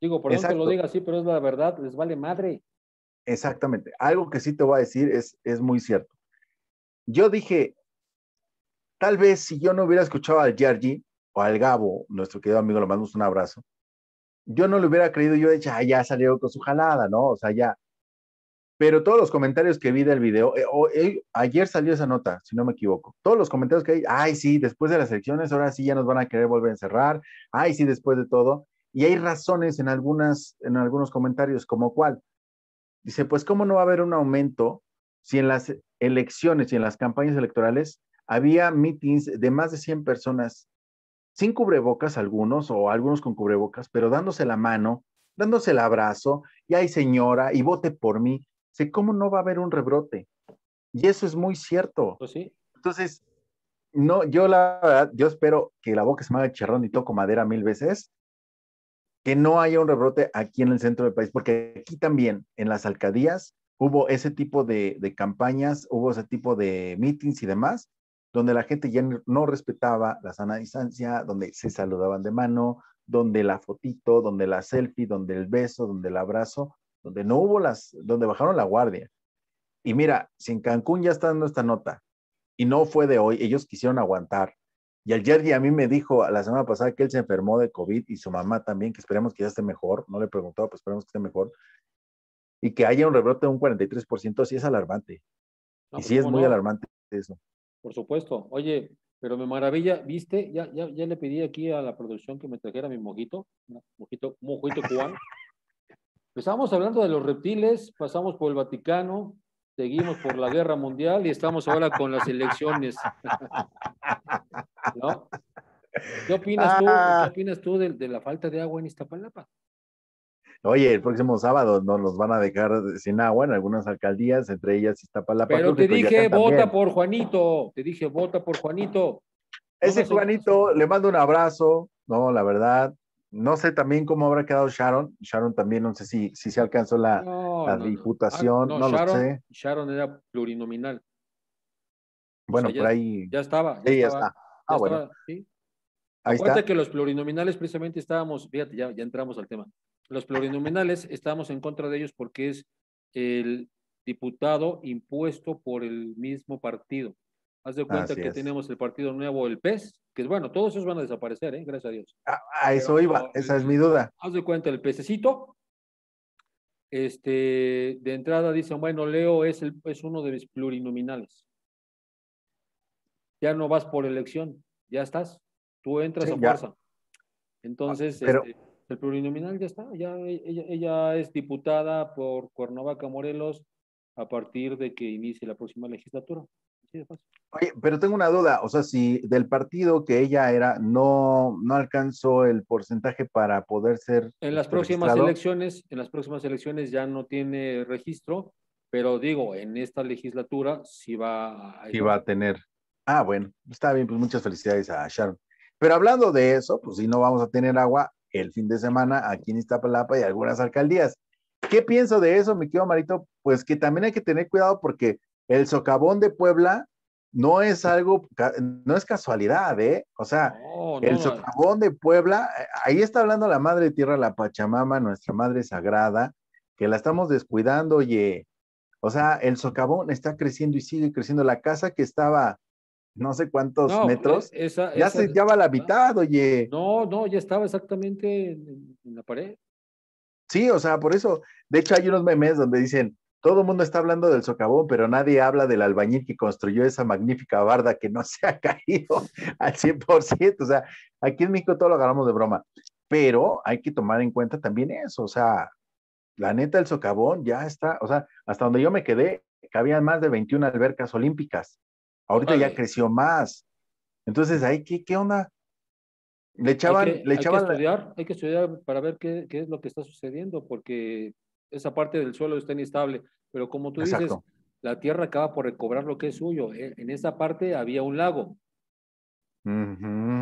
Digo, perdón que lo Exacto, diga así, pero es la verdad, les vale madre. exactamente. Algo que sí te voy a decir es muy cierto. Yo dije, tal vez si yo no hubiera escuchado al Yergi o al Gabo, nuestro querido amigo, le mandamos un abrazo, yo no le hubiera creído, yo he dicho, ya salió con su jalada, ¿no? O sea, ya. Pero todos los comentarios que vi del video, ayer salió esa nota, si no me equivoco. Todos los comentarios que hay, ay, sí, después de las elecciones, ahora sí ya nos van a querer volver a encerrar, ay, sí, después de todo. Y hay razones en algunos comentarios, como cuál. Dice, pues, ¿cómo no va a haber un aumento si en las elecciones y en las campañas electorales había meetings de más de 100 personas, sin cubrebocas algunos, o algunos con cubrebocas, pero dándose la mano, dándose el abrazo, y ay señora, y vote por mí? Sé cómo no va a haber un rebrote. Y eso es muy cierto. Pues sí. Entonces, no, yo la verdad, yo espero que la boca se me haga chicharrón y toco madera 1000 veces, que no haya un rebrote aquí en el centro del país, porque aquí también, en las alcaldías, hubo ese tipo de campañas, hubo ese tipo de meetings y demás, donde la gente ya no respetaba la sana distancia, donde se saludaban de mano, donde la fotito, donde la selfie, donde el beso, donde el abrazo, donde no hubo donde bajaron la guardia. Y mira, si en Cancún ya está dando esta nota, y no fue de hoy, ellos quisieron aguantar. Y el Jerry a mí me dijo la semana pasada que él se enfermó de COVID y su mamá también, que esperemos que ya esté mejor, no le he preguntado, pero esperemos que esté mejor, y que haya un rebrote de un 43%, sí es alarmante. No, Y pues sí es cómo muy no, alarmante eso. por supuesto. Oye, pero me maravilla, ¿viste? Ya le pedí aquí a la producción que me trajera mi mojito, mojito cubano. Empezamos hablando de los reptiles, pasamos por el Vaticano, seguimos por la Guerra Mundial y estamos ahora con las elecciones, ¿no? ¿Qué opinas tú? ¿Qué Ah, opinas tú de la falta de agua en Iztapalapa? oye, el próximo sábado no nos van a dejar sin agua en algunas alcaldías, entre ellas Iztapalapa, Pero creo que te dije, Coyoacán vota también. por Juanito. Te dije, vota por Juanito. No me Ese hacen caso. Juanito, le mando un abrazo, no, la verdad. No sé también cómo habrá quedado Sharon. Sharon también, no sé si se alcanzó No, la no, no. Ah, diputación, no, no lo sé. Sharon era plurinominal. O sea, Bueno, por ahí, ya estaba, sí, ya está. ya Ah, bueno, estaba, ¿sí? ahí Acuérdate está. que los plurinominales precisamente estábamos, fíjate, ya entramos al tema. Los plurinominales estábamos en contra de ellos porque es el diputado impuesto por el mismo partido. Haz de cuenta Así que es. tenemos el Partido Nuevo, el PES, que es bueno, todos esos van a desaparecer, gracias a Dios. A eso iba, Pero esa es mi duda. haz de cuenta, el pececito, de entrada dicen, bueno, Leo es uno de mis plurinominales. Ya no vas por elección, ya estás, tú entras a Sí, ya. fuerza. Entonces, Pero, el plurinominal ya está, ella es diputada por Cuernavaca, Morelos, a partir de que inicie la próxima legislatura. Así de fácil. oye, pero tengo una duda. O sea, si del partido que ella era no alcanzó el porcentaje para poder ser registrado, En las próximas elecciones ya no tiene registro, pero digo, en esta legislatura sí va a iba estar. a tener. Ah, bueno, está bien, pues muchas felicidades a Sharon. Pero hablando de eso, pues si no vamos a tener agua el fin de semana aquí en Iztapalapa y algunas alcaldías. ¿Qué pienso de eso, mi querido Marito? Pues que también hay que tener cuidado porque el socavón de Puebla no es algo, no es casualidad, ¿eh? O sea, No, el no, no. socavón de Puebla, ahí está hablando la Madre Tierra, la Pachamama, nuestra Madre Sagrada, que la estamos descuidando, oye. O sea, el socavón está creciendo y sigue creciendo. La casa que estaba no sé cuántos No, metros, esa, ya va a la mitad, oye. no, no, ya estaba exactamente en la pared. Sí, o sea, por eso. De hecho, hay unos memes donde dicen, todo el mundo está hablando del socavón, pero nadie habla del albañil que construyó esa magnífica barda que no se ha caído al 100%. O sea, aquí en México todo lo agarramos de broma. Pero hay que tomar en cuenta también eso. O sea, la neta, el socavón ya está, o sea, hasta donde yo me quedé, cabían más de 21 albercas olímpicas. Ahorita ya Órale. creció más. Entonces, ahí, ¿qué onda? Le echaban, Hay que estudiar para ver qué es lo que está sucediendo, porque esa parte del suelo está inestable. Pero como tú dices, exacto. la tierra acaba por recobrar lo que es suyo. En esa parte había un lago. Ujú.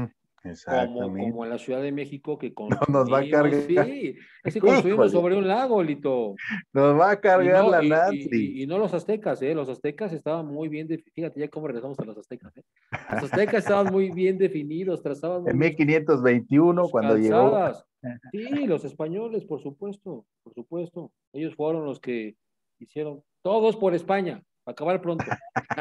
como Exactamente. en la Ciudad de México que No nos va a construimos, cargar. sí, es que construimos Híjole, sobre un lago, Lito. nos va a Y cargar no, la Nancy. y no los aztecas, ¿eh? Los aztecas estaban muy bien, fíjate ya cómo regresamos a los aztecas, ¿eh? Los aztecas estaban muy bien definidos, trazaban muy En bien 1521, sus cuando llegó. calzadas. Sí, los españoles, por supuesto, por supuesto. Ellos fueron los que hicieron, todos por España, para acabar pronto.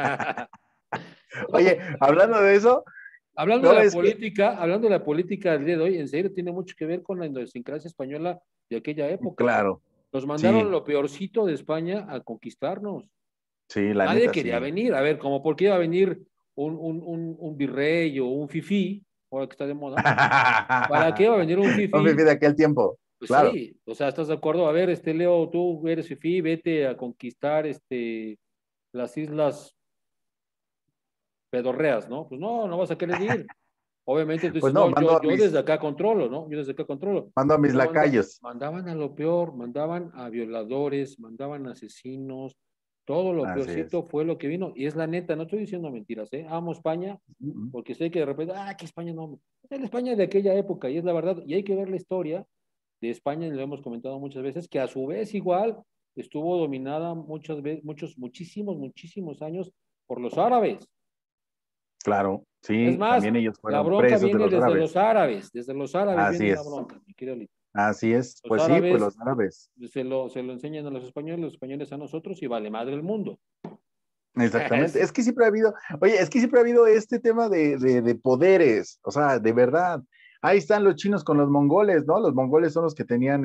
Oye, hablando de eso, no, es que, Hablando de la política del día de hoy, en serio, tiene mucho que ver con la idiosincrasia española de aquella época, ¿eh? claro, Nos mandaron sí, lo peorcito de España a conquistarnos. sí, la Nadie neta, quería sí. venir. A ver, como por qué iba a venir un virrey o un fifí, ahora que está de moda. ¿Para qué iba a venir un No viví fifí? de aquel tiempo, Pues claro. sí, o sea, ¿estás de acuerdo? A ver, Leo, tú eres fifí, vete a conquistar las islas pedorreas, ¿no? Pues no, no vas a querer ir. Obviamente tú Pues dices, no, no, yo desde acá controlo, ¿no? Yo desde acá controlo. mando a mis Pero lacayos. mandaban a lo peor, mandaban a violadores, mandaban a asesinos, todo lo Así es. peorcito fue lo que vino. Y es la neta, no estoy diciendo mentiras, ¿eh? Amo España, porque sé que de repente, que España no. Es la España de aquella época, y es la verdad. Y hay que ver la historia de España, y lo hemos comentado muchas veces, que a su vez igual estuvo dominada muchas veces, muchísimos años por los árabes. Claro, Es sí, más, también ellos la fueron bronca presos de viene los árabes. desde los árabes Así viene la es, bronca, mi querido Lito. así es. Los Pues sí, pues árabes los árabes. se lo enseñan a los españoles a nosotros y vale madre el mundo. Exactamente. Es que siempre ha habido, oye, es que siempre ha habido este tema de poderes, o sea, de verdad. Ahí están los chinos con los mongoles, ¿no? Los mongoles son los que tenían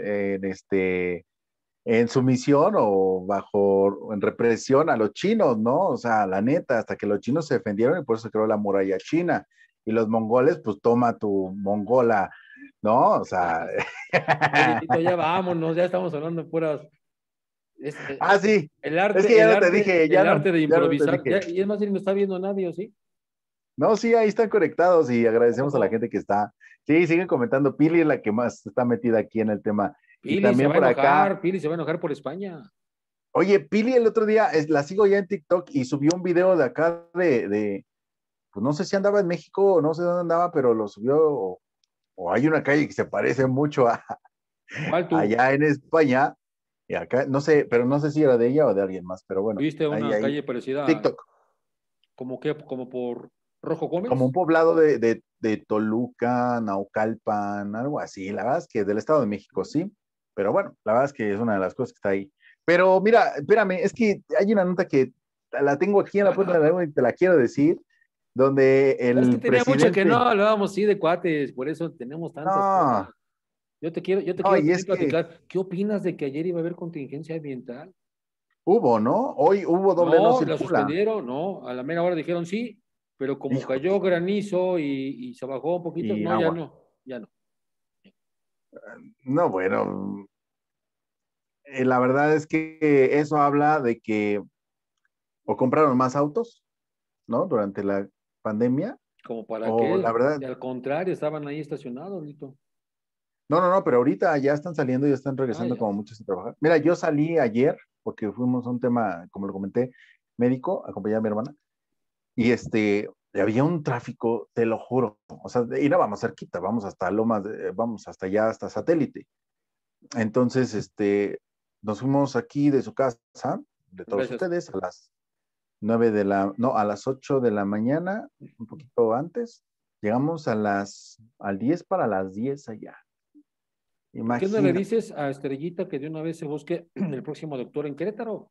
en sumisión o bajo en represión a los chinos, ¿no? O sea, la neta, hasta que los chinos se defendieron y por eso se creó la muralla china. Y los mongoles, pues toma tu mongola, ¿no? O sea. Oye, Lito, ya vámonos, ya estamos hablando de puras. Es, Ah, sí. Es que ya no te dije, el arte de ya no te improvisar. dije. Y es más, si no está viendo nadie, ¿o sí? No, sí, ahí están conectados y ¿A agradecemos a la poco? gente que está. Sí, siguen comentando. Pili es la que más está metida aquí en el tema. Y Pili se también va a por acá. enojar, Pili se va a enojar por España. Oye, Pili el otro día, la sigo ya en TikTok y subió un video de acá pues no sé si andaba en México o no sé dónde andaba, pero lo subió, o hay una calle que se parece mucho a ¿Cuál tú? allá en España, y acá, no sé, pero no sé si era de ella o de alguien más, pero bueno, ¿Viste ahí, una ahí, calle parecida a, TikTok, como por Rojo como un Gómez? poblado de Toluca, Naucalpan, algo así, la verdad es que del Estado de México, sí, pero bueno, la verdad es que es una de las cosas que está ahí. Pero mira, espérame, es que hay una nota que la tengo aquí en la punta de la lengua y te la quiero decir, donde Es que el tenía mucho que no presidente, hablábamos, sí, de cuates, por eso tenemos tantas cosas. no, Yo te no, quiero y también es que platicar. ¿Qué opinas de que ayer iba a haber contingencia ambiental? hubo, ¿no? Hoy hubo doble no No, la circula. suspendieron, no, a la mera hora dijeron sí, pero como Hijo, cayó granizo y se bajó un poquito, y no, ya agua. no, ya no. No, bueno, la verdad es que eso habla de que o compraron más autos, ¿no? Durante la pandemia, Como para o la qué, verdad, y al contrario, estaban ahí estacionados, Lito. no, pero ahorita ya están saliendo y están Ah, regresando ya. como muchos a trabajar. Mira, yo salí ayer porque fuimos a un tema, como lo comenté, médico, acompañé a mi hermana, y había un tráfico, te lo juro, o sea, y no vamos cerquita, vamos hasta Lomas, vamos hasta allá, hasta Satélite. Entonces, nos fuimos aquí de su casa, de todos Gracias. ustedes, a las no, a las 8 de la mañana, un poquito antes. Llegamos al 10 para las 10 allá. ¿Por qué no le Imagínate. dices a Estrellita que de una vez se busque el próximo doctor en Querétaro?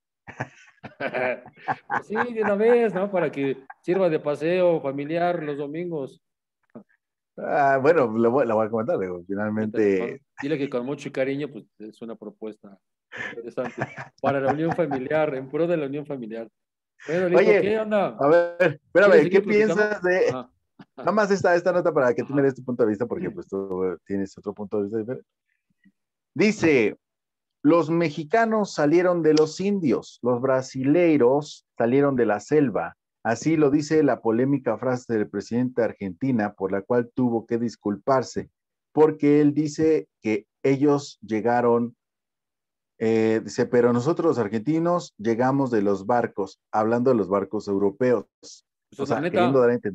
Pues sí, de una vez, ¿no? Para que sirva de paseo familiar los domingos. Ah, bueno, lo voy a comentar, digo, Coméntale, finalmente. dile que con mucho cariño, pues es una propuesta interesante para la unión familiar, en pro de la unión familiar. Bueno, Lito, Oye, ¿qué onda? a ver, ¿Quieres espérame, ¿qué seguir platicando? piensas de, Ajá, nada más esta nota para que tú me ajá. des tu punto de vista, porque pues tú tienes otro punto de vista diferente. Dice, los mexicanos salieron de los indios, los brasileiros salieron de la selva. Así lo dice la polémica frase del presidente de Argentina, por la cual tuvo que disculparse, porque él dice que ellos llegaron, dice, pero nosotros los argentinos llegamos de los barcos, hablando de los barcos europeos, Pues o es la sea, queriendo neta, dar a entender.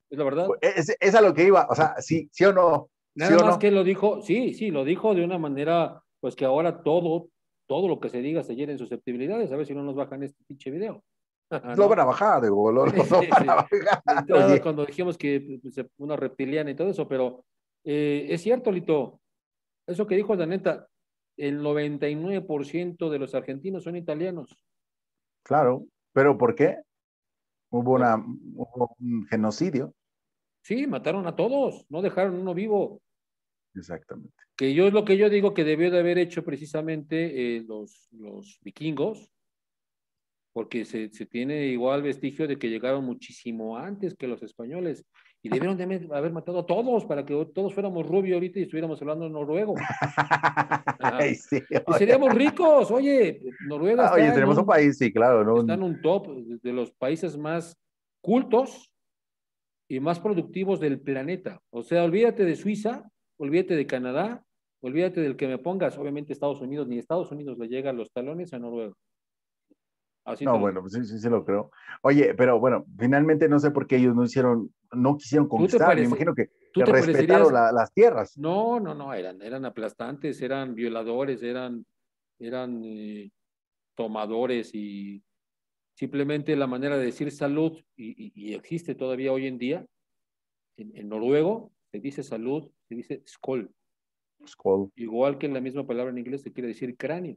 es la verdad. Es a lo que iba, o sea, sí o no, sí Nada o más no. que lo dijo, sí, lo dijo de una manera, pues que ahora todo lo que se diga se llene en susceptibilidades, a ver si no nos bajan este pinche video, Lo van ¿no? a bajar, digo, Sí, lo sí, van a sí. bajar. De entrada, Oye, cuando dijimos que pues, una reptiliana y todo eso, pero es cierto, Lito, eso que dijo la neta, el 99% de los argentinos son italianos. claro, pero ¿por qué? Por, Hubo un genocidio. sí, mataron a todos, no dejaron uno vivo. Exactamente. Que yo es lo que yo digo que debió de haber hecho precisamente los vikingos, porque se tiene igual vestigio de que llegaron muchísimo antes que los españoles y debieron de haber matado a todos para que todos fuéramos rubios ahorita y estuviéramos hablando noruego. Ay, sí, Y oye. seríamos ricos. Oye, Noruega Oye, tenemos un país, sí, claro, ¿no? está en un top de los países más cultos y más productivos del planeta. O sea, olvídate de Suiza, olvídate de Canadá, olvídate del que me pongas, obviamente Estados Unidos, ni Estados Unidos le llega a los talones a Noruega. Así te No, lo bueno, digo. pues sí lo creo. Oye, pero bueno, finalmente no sé por qué ellos no quisieron ¿Tú te conquistar. Me parece, imagino tú que te respetaron parecerías? las tierras. No, no, no, eran aplastantes, eran violadores, eran tomadores y simplemente la manera de decir salud, y existe todavía hoy en día, en noruego se dice salud, se dice skol, Skull. igual que en la misma palabra en inglés se quiere decir cráneo.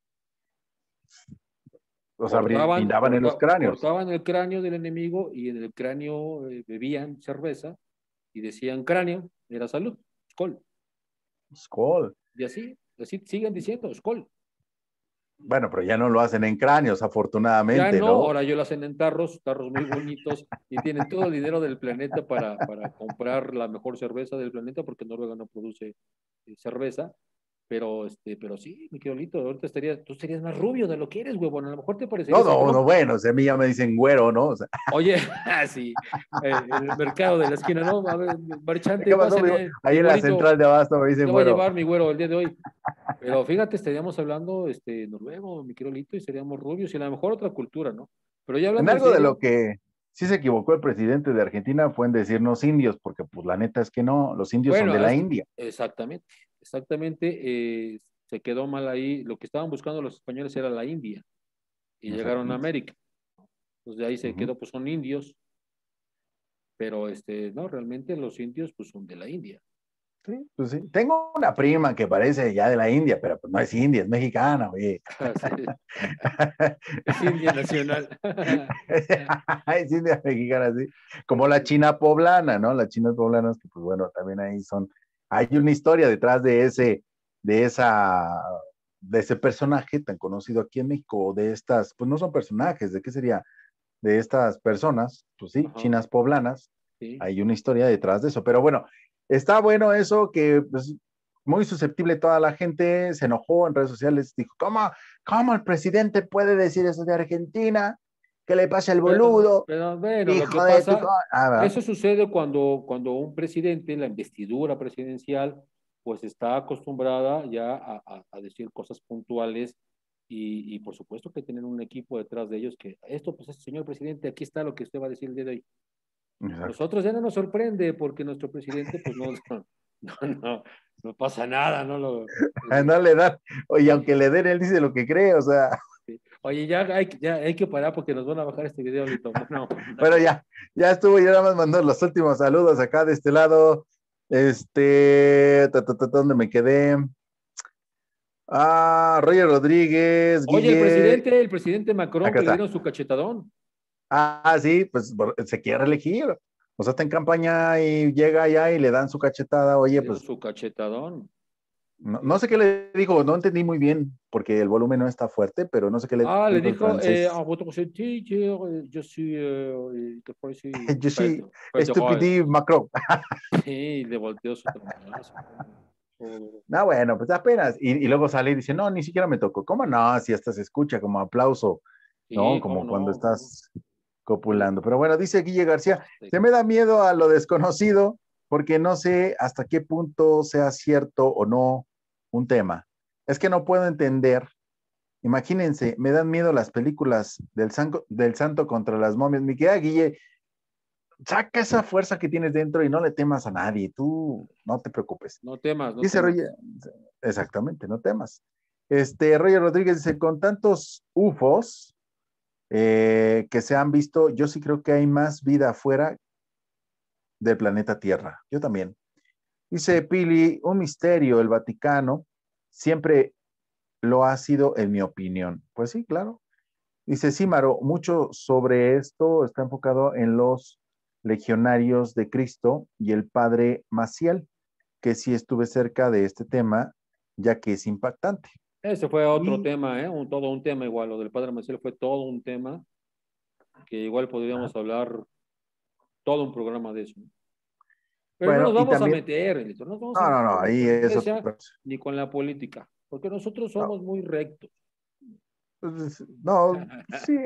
O sea, brindaban en los cráneos. Cortaban el cráneo del enemigo y en el cráneo bebían cerveza y decían cráneo, era salud, skol. Skull. Y así siguen diciendo, skol. Bueno, pero ya no lo hacen en cráneos, Ya afortunadamente, no, ¿no? ahora yo lo hacen en tarros muy bonitos y tienen todo el dinero del planeta para comprar la mejor cerveza del planeta porque Noruega no produce cerveza. Pero sí, mi querido Lito, ahorita tú serías más rubio de lo que eres, huevón. A lo mejor te No, parecerías a no, no, Trump. bueno, o sea, a mí ya me dicen güero, ¿no? O sea, Oye, sí, en el mercado de la esquina, ¿no? A ver, ¿qué marchante, pasó, pásele, ahí mi en la güerito, central de Abasto me ¿qué dicen va a güero? llevar mi güero el día de hoy? Pero fíjate, estaríamos hablando noruego, mi querido Lito, y seríamos rubios y a lo mejor otra cultura, ¿no? Pero ya En hablando en algo de lo serio, que sí se equivocó el presidente de Argentina fue en decirnos indios, porque pues la neta es que no, los indios son bueno, de la India. exactamente, exactamente, se quedó mal ahí. Lo que estaban buscando los españoles era la India y llegaron a Exactamente. América. Entonces de ahí se Ujú. quedó, pues son indios, pero no, realmente los indios pues son de la India. Sí, pues sí. Tengo una prima que parece ya de la India, pero pues no es india, es mexicana, oye. Es India nacional. Es india mexicana, sí. Como la China poblana, ¿no? Las chinas poblanas, que pues bueno, también ahí son. Hay una historia detrás de esa, de ese personaje tan conocido aquí en México, de estas, pues no son personajes, ¿de qué sería? De estas personas, pues sí, Ajá, chinas poblanas, sí. hay una historia detrás de eso, pero bueno, está bueno eso que pues, muy susceptible toda la gente, se enojó en redes sociales, dijo, ¿cómo el presidente puede decir eso de Argentina? ¿Qué le pasa al boludo? Pero bueno, lo que Hijo de tu... pasa, ¿verdad? eso sucede cuando un presidente, la investidura presidencial, pues está acostumbrada ya a decir cosas puntuales y por supuesto que tener un equipo detrás de ellos que esto, pues señor presidente, aquí está lo que usted va a decir el día de hoy. Exacto. Nosotros ya no nos sorprende porque nuestro presidente, pues no pasa nada, ¿no? No le dan, oye, aunque le den, él dice lo que cree, o sea, Oye, ya hay que parar porque nos van a bajar este video, Lito. Bueno, pero ya estuvo, yo nada más mandó los últimos saludos acá de este lado. ¿Dónde me quedé? Ah, Roger Rodríguez, oye, Guille. el presidente Macron Acá que le está. dieron su cachetadón. Sí, pues se quiere reelegir. O sea, está en campaña y llega allá y le dan su cachetada. Oye, Le dieron pues su cachetadón. no sé qué le dijo, no entendí muy bien porque el volumen no está fuerte, pero no sé qué le Le dijo en dijo, francés. a votre sentier, je suis, que parece Je suis federal. stupide Macron. Sí, le volteó su trompas. Oh, No, bueno, pues apenas. Y luego sale y dice, no, ni siquiera me tocó. ¿Cómo no? Si hasta se escucha como aplauso, ¿no? sí, cómo Como cuando no, cómo no. estás Oye, copulando. Pero bueno, dice Guille García, este, se me da miedo a lo desconocido porque no sé hasta qué punto sea cierto o no un tema. Es que no puedo entender. Imagínense, me dan miedo las películas del santo contra las momias. Mi querida Guille, saca esa fuerza que tienes dentro y no le temas a nadie, tú no te preocupes. No temas, no Dice temas. Roger, exactamente, no temas. Roger Rodríguez dice, con tantos UFOs que se han visto, yo sí creo que hay más vida afuera del planeta Tierra. Yo también. Dice Pili, un misterio, el Vaticano siempre lo ha sido en mi opinión. Pues sí, claro. Dice Símaro, mucho sobre esto está enfocado en los legionarios de Cristo y el padre Maciel, que sí estuve cerca de este tema, ya que es impactante. Ese fue otro Y, tema, ¿eh? Todo un tema igual. Lo del padre Marcelo fue todo un tema que igual podríamos hablar todo un programa de eso, ¿no? Pero no bueno, nos y vamos a también, meter, Elito, no nos vamos a no, no, no, meter ni ahí con la es otra iglesia cosa. ni con la política, porque nosotros No, somos muy rectos. pues, no, sí.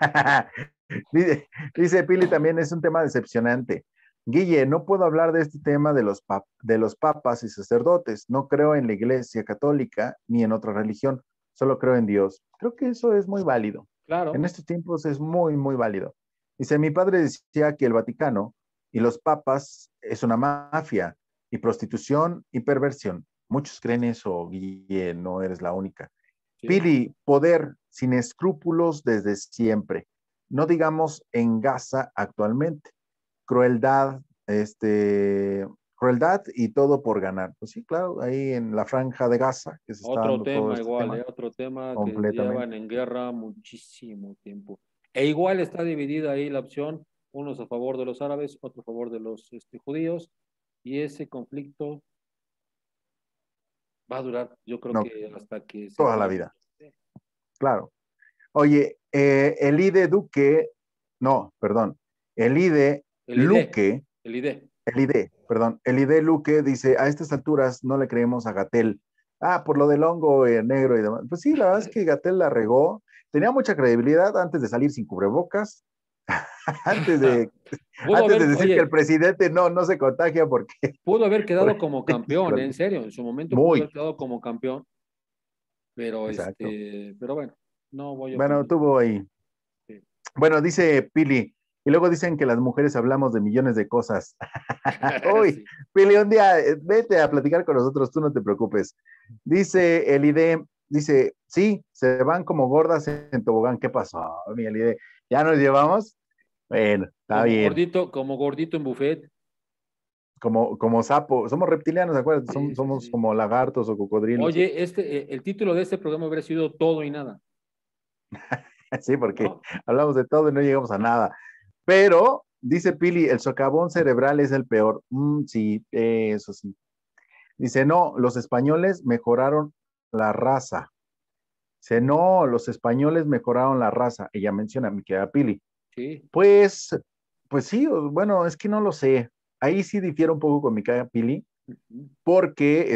Dice Pili, también es un tema decepcionante. Guille, no puedo hablar de este tema de los papas y sacerdotes. No creo en la iglesia católica ni en otra religión. Solo creo en Dios. Creo que eso es muy válido. En Claro, estos tiempos es muy, muy válido. Dice, mi padre decía que el Vaticano y los papas es una mafia y prostitución y perversión. Muchos creen eso, Guille, no eres la única. sí, Pili, poder sin escrúpulos desde siempre. No digamos en Gaza actualmente. Crueldad, crueldad y todo por ganar. Pues sí, claro, ahí en la franja de Gaza que se está otro dando todo tema este igual, tema otro tema que llevan completamente. en guerra muchísimo tiempo. E igual está dividida ahí la opción, unos a favor de los árabes, otros a favor de los judíos, y ese conflicto va a durar, yo creo No, que hasta que se toda la acabe. vida, claro. Oye, Elide Duque, no, perdón, Elide El ID, Luque, el ID. Elide Luque dice, a estas alturas no le creemos a Gatel. Ah, por lo del hongo negro y demás. Pues sí, la verdad es que Gatel la regó. Tenía mucha credibilidad antes de salir sin cubrebocas, antes de, Pudo antes de haber, decir que el oye, presidente no se contagia porque, pudo haber quedado porque como campeón, en híjole, serio, en su momento pudo haber muy, quedado como campeón, pero exacto. pero bueno, no voy a Bueno, opinar. tuvo ahí. Sí. Bueno, dice Pili, y luego dicen que las mujeres hablamos de millones de cosas. Uy, Sí. Pili, un día vete a platicar con nosotros, tú no te preocupes. Dice Elide, dice, sí, se van como gordas en tobogán. ¿Qué pasó, mi Elide? ¿Ya nos llevamos? Bueno, está bien. Como gordito en buffet. Como sapo, somos reptilianos, acuérdate, Sí, sí, somos sí. como lagartos o cocodrilos. Oye, el título de este programa habría sido Todo y Nada, Sí, porque ¿no? hablamos de todo y no llegamos a nada. Pero, dice Pili, el socavón cerebral es el peor. Sí, eso sí. Dice, no, los españoles mejoraron la raza. Dice, no, los españoles mejoraron la raza. Ella menciona, mi querida Pili. Sí. Pues, pues sí, bueno, es que no lo sé. Ahí sí difiero un poco con mi querida Pili, Ujú. porque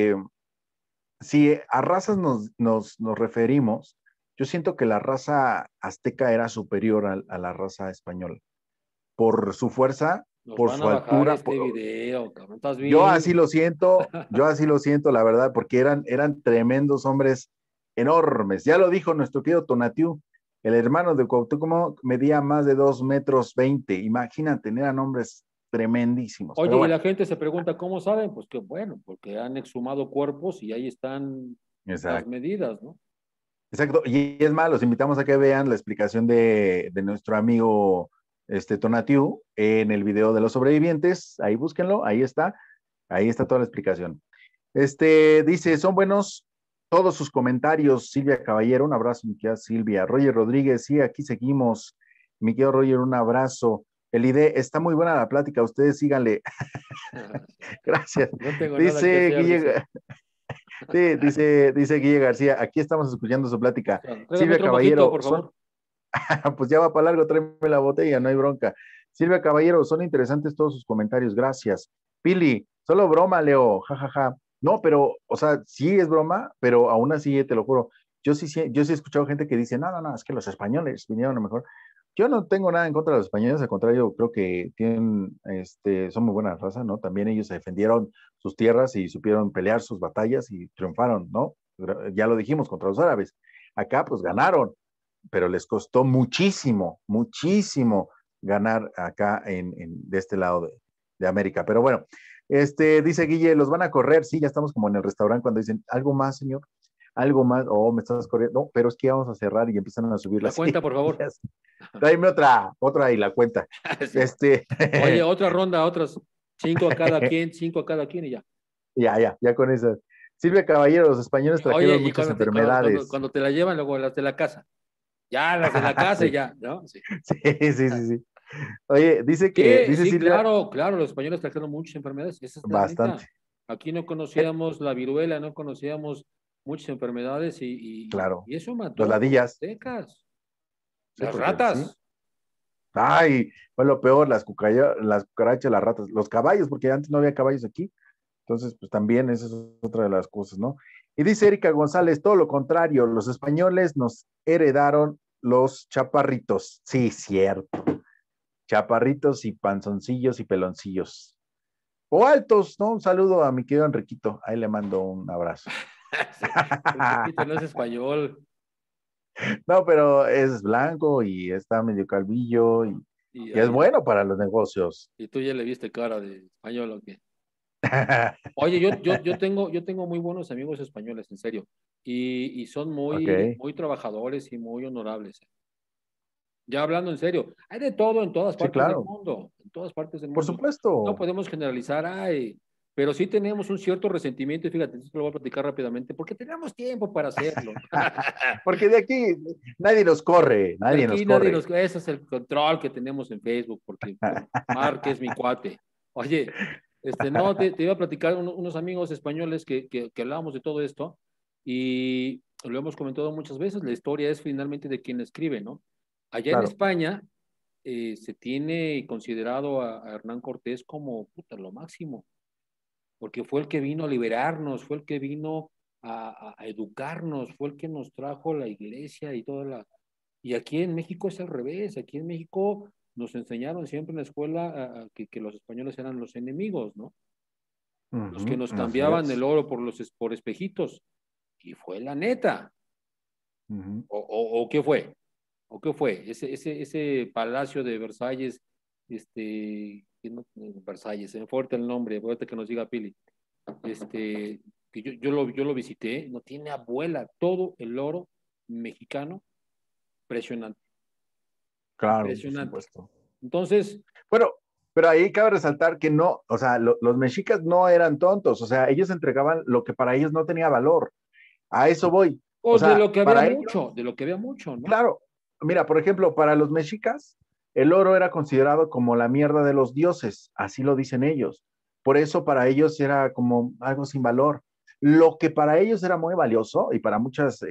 si a razas nos referimos, yo siento que la raza azteca era superior a la raza española por su fuerza, Nos por van a su bajar altura. este video, cabrón. ¿Estás Yo bien? así lo siento, la verdad, porque eran tremendos hombres enormes. Ya lo dijo nuestro querido Tonatiu, el hermano de Cuauhtémoc medía más de 2,20 m. Imagínate, eran hombres tremendísimos. Oye, Pero y bueno, la gente se pregunta, ¿cómo saben? Pues que bueno, porque han exhumado cuerpos y ahí están las exacto. medidas, ¿no? Exacto. Y es más, los invitamos a que vean la explicación de nuestro amigo Tonatiu en el video de los sobrevivientes. Ahí búsquenlo, ahí está toda la explicación. Dice, son buenos todos sus comentarios, Silvia Caballero, un abrazo, mi querida Silvia. Roger Rodríguez, sí, aquí seguimos. Mi querido Roger, un abrazo. El ID, está muy buena la plática, ustedes síganle. Gracias. No tengo nada que Dice hacer, dice. Guille, sí, dice Guille García, aquí estamos escuchando su plática. Tráigame Silvia otro mojito, Caballero, por favor. pues ya va para largo, tráeme la botella, no hay bronca. Silvia Caballero, son interesantes todos sus comentarios, gracias. Pili, solo broma, Leo, jajaja. Ja, ja. No, pero, o sea, sí es broma, pero aún así, te lo juro, yo sí he escuchado gente que dice, no, no, no, es que los españoles vinieron a lo mejor. Yo no tengo nada en contra de los españoles, al contrario, creo que son muy buena raza, ¿no? También ellos se defendieron sus tierras y supieron pelear sus batallas y triunfaron, ¿no? Ya lo dijimos contra los árabes. Acá, pues ganaron, pero les costó muchísimo, muchísimo ganar acá de este lado de América. Pero bueno, dice Guille, los van a correr. Sí, ya estamos como en el restaurante cuando dicen, ¿algo más, señor? ¿Algo más? Oh, me estás corriendo. No, pero es que ya vamos a cerrar y empiezan a subir La las cuenta, por favor. sillas. Tráeme otra y la cuenta. Sí. Este, Oye, otra ronda, otras 5 a cada quien y ya. ya con eso. Silvia Caballero, los españoles Oye, trajeron y muchas cuando enfermedades. cuando te la llevan, luego las de la casa. Ya, las de la casa y Sí, ya, ¿no? Sí. sí. Oye, Sí, dice sí, Silvia, claro, los españoles trajeron muchas enfermedades, esa es la neta. bastante. Aquí no Eh, conocíamos la viruela, no conocíamos muchas enfermedades claro, y eso las mató a los ladillas. aztecas. Sí, Las porque sí. ratas. Ay, fue lo peor, las cucarachas, las ratas, los caballos, porque antes no había caballos aquí. Entonces, pues también esa es otra de las cosas, ¿no? Y dice Erika González, todo lo contrario, los españoles nos heredaron los chaparritos. Sí, cierto. Chaparritos y panzoncillos y peloncillos. O altos, ¿no? Un saludo a mi querido Enriquito. Ahí le mando un abrazo. El Riquito no es español. No, pero es blanco y está medio calvillo Y, y es ahí- bueno para los negocios. y tú ya le viste cara de español o qué. Oye, yo tengo muy buenos amigos españoles, en serio. Y son muy, Ok, muy trabajadores y muy honorables. Ya hablando en serio, hay de todo en todas sí, partes del claro, mundo, en todas partes del por mundo. No supuesto. podemos generalizar, pero sí tenemos un cierto resentimiento, y fíjate, esto lo voy a platicar rápidamente, porque tenemos tiempo para hacerlo. Porque de aquí nadie nos corre, De nadie nos aquí nadie corre. nos... Ese es el control que tenemos en Facebook, porque Mark es mi cuate. Oye, no, te iba a platicar unos amigos españoles que hablábamos de todo esto, y lo hemos comentado muchas veces, la historia es finalmente de quien escribe, ¿no? Allá en Claro, España se tiene considerado a Hernán Cortés como puta, lo máximo, porque fue el que vino a liberarnos, fue el que vino a educarnos, fue el que nos trajo la iglesia y toda la... Y aquí en México es al revés, aquí en México nos enseñaron siempre en la escuela que los españoles eran los enemigos, ¿no? Los que ujú, nos así cambiaban el es. oro por espejitos. Y fue la neta. Ujú. ¿O qué fue? ¿O qué fue? Ese palacio de Versalles, Versalles, se me fue ahorita el nombre, ahorita que nos diga Pili, que yo lo visité, no tiene abuela, todo el oro mexicano, impresionante, Claro, por impresionante. supuesto. Entonces, Bueno, pero ahí cabe resaltar que no, o sea, los mexicas no eran tontos, o sea, ellos entregaban lo que para ellos no tenía valor. A eso voy. O o de sea, lo que había para ellos, mucho, de lo que había mucho, ¿no? claro, mira, por ejemplo, para los mexicas, el oro era considerado como la mierda de los dioses, así lo dicen ellos. Por eso para ellos era como algo sin valor. Lo que para ellos era muy valioso y para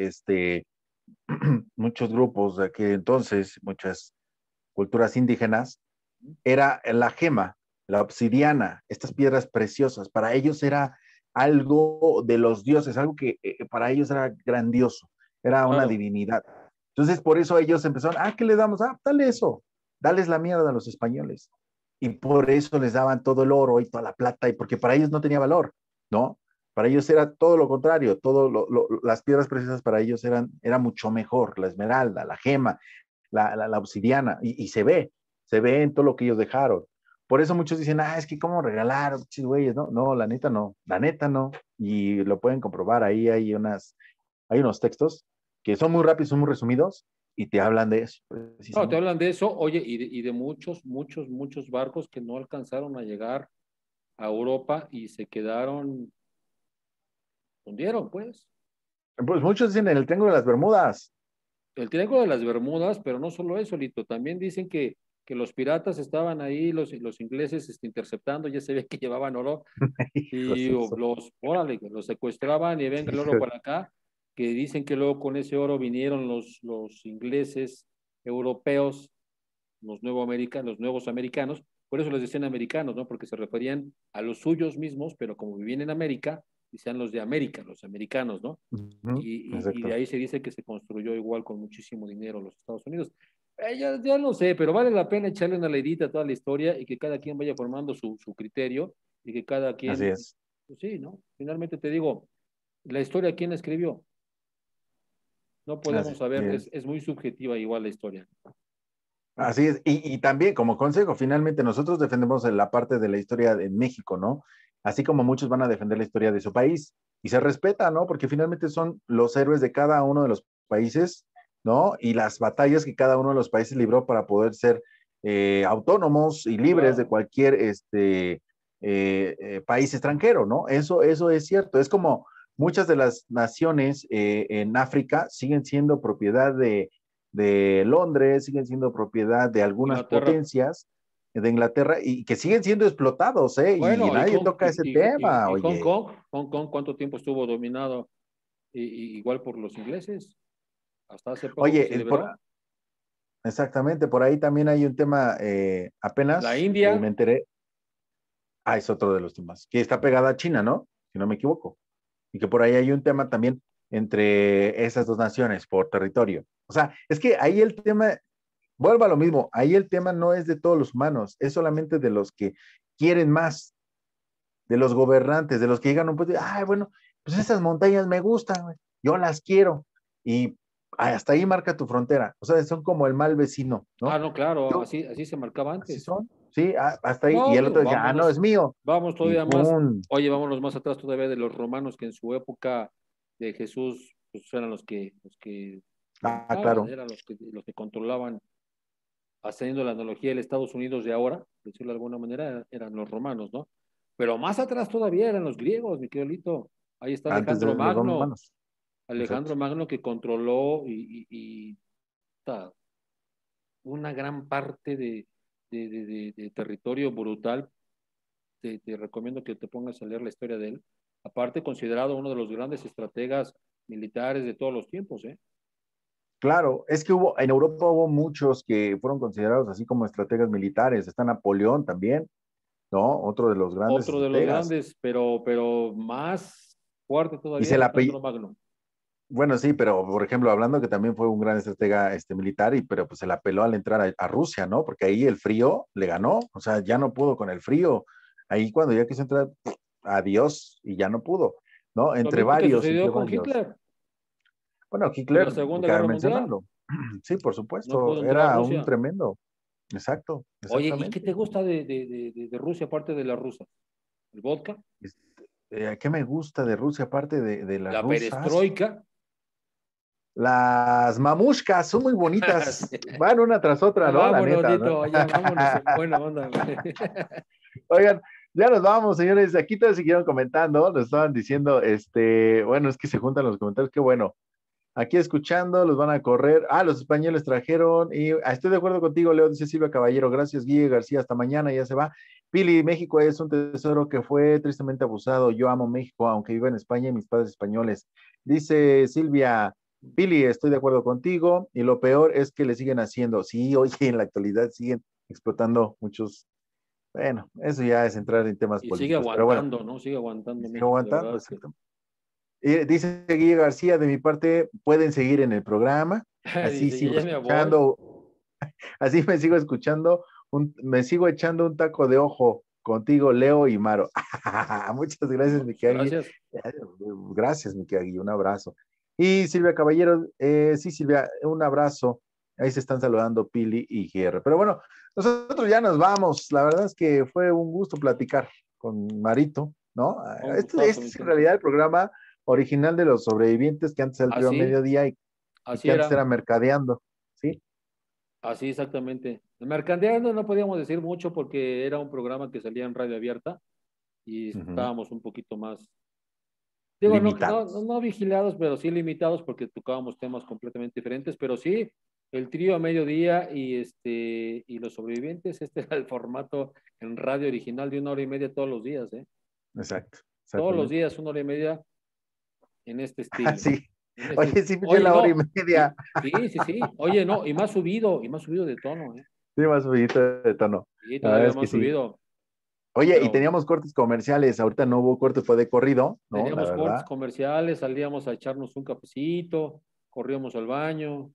muchos grupos de que entonces, muchas culturas indígenas, era la gema, la obsidiana, estas piedras preciosas. Para ellos era algo de los dioses, algo que para ellos era grandioso, era una Claro. divinidad. Entonces, por eso ellos empezaron, ¿qué le damos? Dale eso, dales la mierda a los españoles. Y por eso les daban todo el oro y toda la plata, y porque para ellos no tenía valor, ¿no? Para ellos era todo lo contrario, las piedras preciosas para ellos era mucho mejor, la esmeralda, la gema, la obsidiana, y se ve en todo lo que ellos dejaron. Por eso muchos dicen, es que cómo regalar, güeyes, no, no, la neta no, la neta no. Y lo pueden comprobar, ahí hay unos textos que son muy rápidos, son muy resumidos y te hablan de eso, No, te precisamente. hablan de eso, oye, y de muchos, muchos, muchos barcos que no alcanzaron a llegar a Europa y se quedaron, hundieron, pues. Pues muchos dicen en el Triángulo de las Bermudas. El Triángulo de las Bermudas, pero no solo eso, Lito, también dicen que los piratas estaban ahí, los ingleses interceptando, ya se ve que llevaban oro, Hijos y de eso. órale, los secuestraban y venga el oro Hijos. para acá, que dicen que luego con ese oro vinieron los ingleses, europeos, los nuevos americanos, por eso les decían americanos, ¿no? Porque se referían a los suyos mismos, pero como vivían en América, decían los de América, los americanos, ¿no? Ujú, Y de exacto. ahí se dice que se construyó igual con muchísimo dinero los Estados Unidos. Ya no sé, pero vale la pena echarle una leidita a toda la historia y que cada quien vaya formando su criterio y que cada Así quien, es. pues sí, ¿no? Finalmente te digo, la historia, ¿quién la escribió? No podemos Así saber, es, es. es muy subjetiva igual la historia. Así es, y también como consejo, finalmente nosotros defendemos la parte de la historia de México, ¿no? Así como muchos van a defender la historia de su país, y se respeta, ¿no? Porque finalmente son los héroes de cada uno de los países, ¿no? Y las batallas que cada uno de los países libró para poder ser autónomos y libres de Claro. cualquier país extranjero, ¿no? Eso es cierto, es como muchas de las naciones en África siguen siendo propiedad de Londres, siguen siendo propiedad de algunas Inglaterra. potencias de Inglaterra y que siguen siendo explotados, ¿eh? Y Bueno, nadie toca ese tema, y oye. Hong Kong, ¿cuánto tiempo estuvo dominado igual por los ingleses? Hasta hace poco que Oye, se liberó. exactamente, por ahí también hay un tema, La apenas me India, enteré, es otro de los temas, que está pegada a China, ¿no? Si no me equivoco. Y que por ahí hay un tema también entre esas dos naciones por territorio. O sea, es que ahí el tema, vuelvo a lo mismo, ahí el tema no es de todos los humanos, es solamente de los que quieren más, de los gobernantes, de los que llegan a un punto, ay, bueno, pues esas montañas me gustan, güey, yo las quiero. Y hasta ahí marca tu frontera. O sea, son como el mal vecino, ¿no? no, claro, Yo, así se marcaba así antes. son, sí, hasta ahí. Y No, el digo, otro decía, no, vámonos, es mío. vamos Y todavía más. pum, Oye, vámonos más atrás todavía de los romanos que en su época de Jesús, pues eran los que mandaban, claro, eran los que controlaban, haciendo la analogía del Estados Unidos de ahora, decirlo de alguna manera, eran los romanos, ¿no? Pero más atrás todavía eran los griegos, mi querido Lito. Ahí está antes de los romanos. Alejandro Exacto. Magno que controló ta, una gran parte de territorio brutal. Te recomiendo que te pongas a leer la historia de él. Aparte, considerado uno de los grandes estrategas militares de todos los tiempos, ¿eh? Claro, es que en Europa hubo muchos que fueron considerados así como estrategas militares. Está Napoleón también, ¿no? Otro de los grandes Otro de los estrategas. grandes, pero más fuerte Y todavía, se la Alejandro Magno. Bueno, sí, pero por ejemplo, hablando que también fue un gran estratega militar, pero pues se la peló al entrar a Rusia, ¿no? Porque ahí el frío le ganó, o sea, ya no pudo con el frío. Ahí cuando ya quiso entrar, adiós, y ya no pudo, ¿no? Lo mismo que Entre sucedió con varios. Hitler Bueno, en la Hitler, Segunda cabe Guerra Mundial. mencionarlo. Sí, por No pudo supuesto, entrar a era un Rusia. tremendo. Exacto, Oye, ¿y qué exactamente. te gusta de Rusia aparte de la rusa? ¿El vodka? ¿Qué me gusta de Rusia aparte de las ¿La rusas? perestroika? Las mamushkas son muy bonitas, Sí. van una tras otra, Ya ¿no? La vámonos, neta, ¿no? Lito, ya vámonos en buena onda. Oigan, ya nos vamos, señores. Aquí todos siguieron comentando, nos estaban diciendo, bueno, es que se juntan los comentarios, qué bueno. Aquí escuchando, los van a correr. Los españoles trajeron. Y estoy de acuerdo contigo, Leo, dice Silvia Caballero. Gracias, Guille García. Hasta mañana, ya se va. Pili, México es un tesoro que fue tristemente abusado. Yo amo México, aunque viva en España y mis padres españoles. Dice Silvia, Pili, estoy de acuerdo contigo. Y lo peor es que le siguen haciendo. Sí, oye, en la actualidad siguen explotando muchos. Bueno, eso ya es entrar en temas Y sigue políticos, pero bueno, aguantando, ¿no? Sigue aguantando sigo México, de aguantando, verdad que. exacto. Dice Guille García, de mi parte, pueden seguir en el programa, así Dice, yo sigo ya me voy. escuchando, así me sigo escuchando, me sigo echando un taco de ojo contigo, Leo y Maro. Muchas gracias, No, mi pues Agui. gracias. Gracias, mi Agui, un abrazo. Y Silvia Caballero, sí, Silvia, un abrazo. Ahí se están saludando Pili y Guerra. Pero bueno, nosotros ya nos vamos. La verdad es que fue un gusto platicar con Marito, ¿no? Un Este gustazo, mi es en querido. realidad el programa original de los sobrevivientes que antes salió a Así, mediodía y así que antes era. era mercadeando, ¿sí? Así exactamente. El Mercandeando no podíamos decir mucho porque era un programa que salía en radio abierta y Ujú. estábamos un poquito más, digo, Limitados. no vigilados, pero sí limitados porque tocábamos temas completamente diferentes, pero sí, el trío a mediodía y los sobrevivientes, este era el formato en radio original de 1 hora y media todos los días, ¿eh? Exacto, Todos los exactamente. días 1 hora y media en este estilo. Sí. En este, Oye, sí me dio oye, la hora y no, media. sí, sí. Oye, no, y más subido de tono, ¿eh? Sí, más subidito de tono. Sí, La verdad todavía es que más sí. subido, Oye, y pero teníamos cortes comerciales. Ahorita no hubo corte, fue de corrido, ¿no? La teníamos cortes verdad. comerciales, salíamos a echarnos un cafecito, corríamos al baño,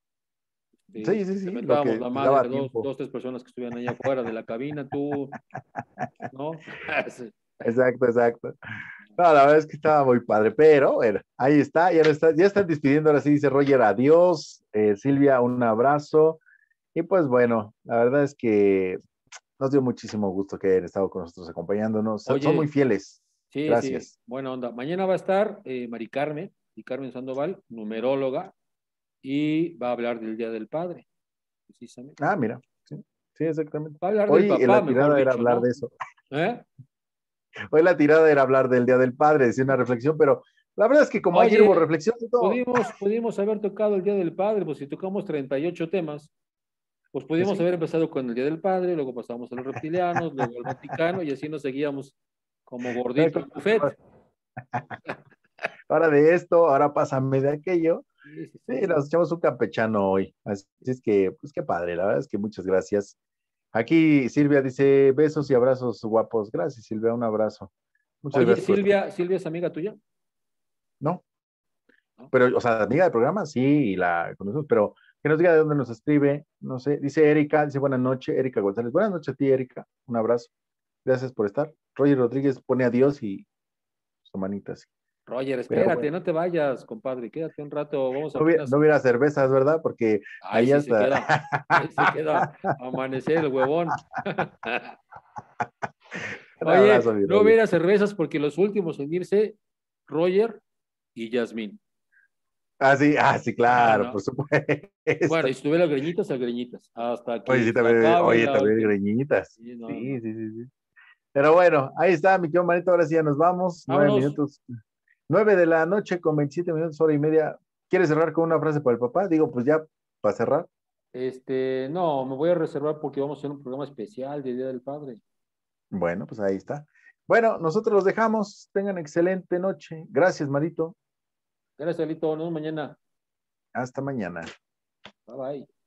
Sí, sí, te sí, lo mentábamos que la madre daba a tiempo. tres personas que estuvieran allá afuera de la cabina, tú, ¿no? Sí. Exacto, exacto. No, la verdad es que estaba muy padre, pero bueno, ahí está, ya están despidiendo, ahora sí dice Roger, adiós, Silvia, un abrazo, Y pues bueno, la verdad es que nos dio muchísimo gusto que hayan estado con nosotros acompañándonos. Son muy Oye, fieles. sí, sí, Gracias. buena onda. Mañana va a estar Mari Carmen Sandoval, numeróloga, y va a hablar del Día del Padre, precisamente. Ah, mira, sí, sí, exactamente. Va a hablar del Hoy papá, la mejor tirada era dicho, hablar de ¿no? eso. ¿Eh? Hoy la tirada era hablar del Día del Padre, decir una reflexión, pero la verdad es que como ayer hubo Oye, reflexión de todo, pudimos haber tocado el Día del Padre, pues si tocamos 38 temas, pues pues pudimos sí, haber empezado con el Día del Padre, luego pasamos a los reptilianos, luego al Vaticano, y así nos seguíamos como ¿sabes gordito cómo en se llama? buffet. Ahora de esto, ahora pásame de aquello. Sí, sí, Sí, sí. nos echamos un campechano hoy. Así es que, pues qué padre, la verdad es que muchas gracias. Aquí Silvia dice besos y abrazos guapos. Gracias, Silvia, un abrazo. Muchas Oye, gracias por estar. Silvia es amiga tuya, No, ¿no? pero, o sea, amiga del programa, sí, y la conocemos, pero que nos diga de dónde nos escribe, no sé. Dice Erika, dice buenas noches, Erika González. Buenas noches a ti, Erika. Un abrazo. Gracias por estar. Roger Rodríguez pone adiós y su manita así. Roger, Pero espérate, bueno, no te vayas, compadre, quédate un rato, vamos apenas. no hubiera cervezas, ¿verdad? Porque Ahí ahí sí se hasta. queda, ahí se queda a amanecer el huevón. Un abrazo, Oye, mi no Roger. hubiera cervezas porque los últimos en irse, Roger y Yasmín. Ah, sí, No, claro, por no. Bueno, y supuesto. si tuviera greñitas, a greñitas, hasta Oye, que sí, se también, acabe oye, la también última. greñitas. Sí, no, Sí, no. sí, sí, sí. Pero bueno, ahí está, mi querido Manito. Ahora sí ya nos vamos. Nueve Vámonos. minutos. 9 de la noche con 27 minutos, hora y media. ¿Quieres cerrar con una frase para el papá? Digo, pues ya, para cerrar. No, me voy a reservar porque vamos a hacer un programa especial de Día del Padre. Bueno, pues ahí está. Bueno, nosotros los dejamos. Tengan excelente noche. Gracias, Marito. Gracias, Alito. Nos vemos mañana. Hasta mañana. Bye bye.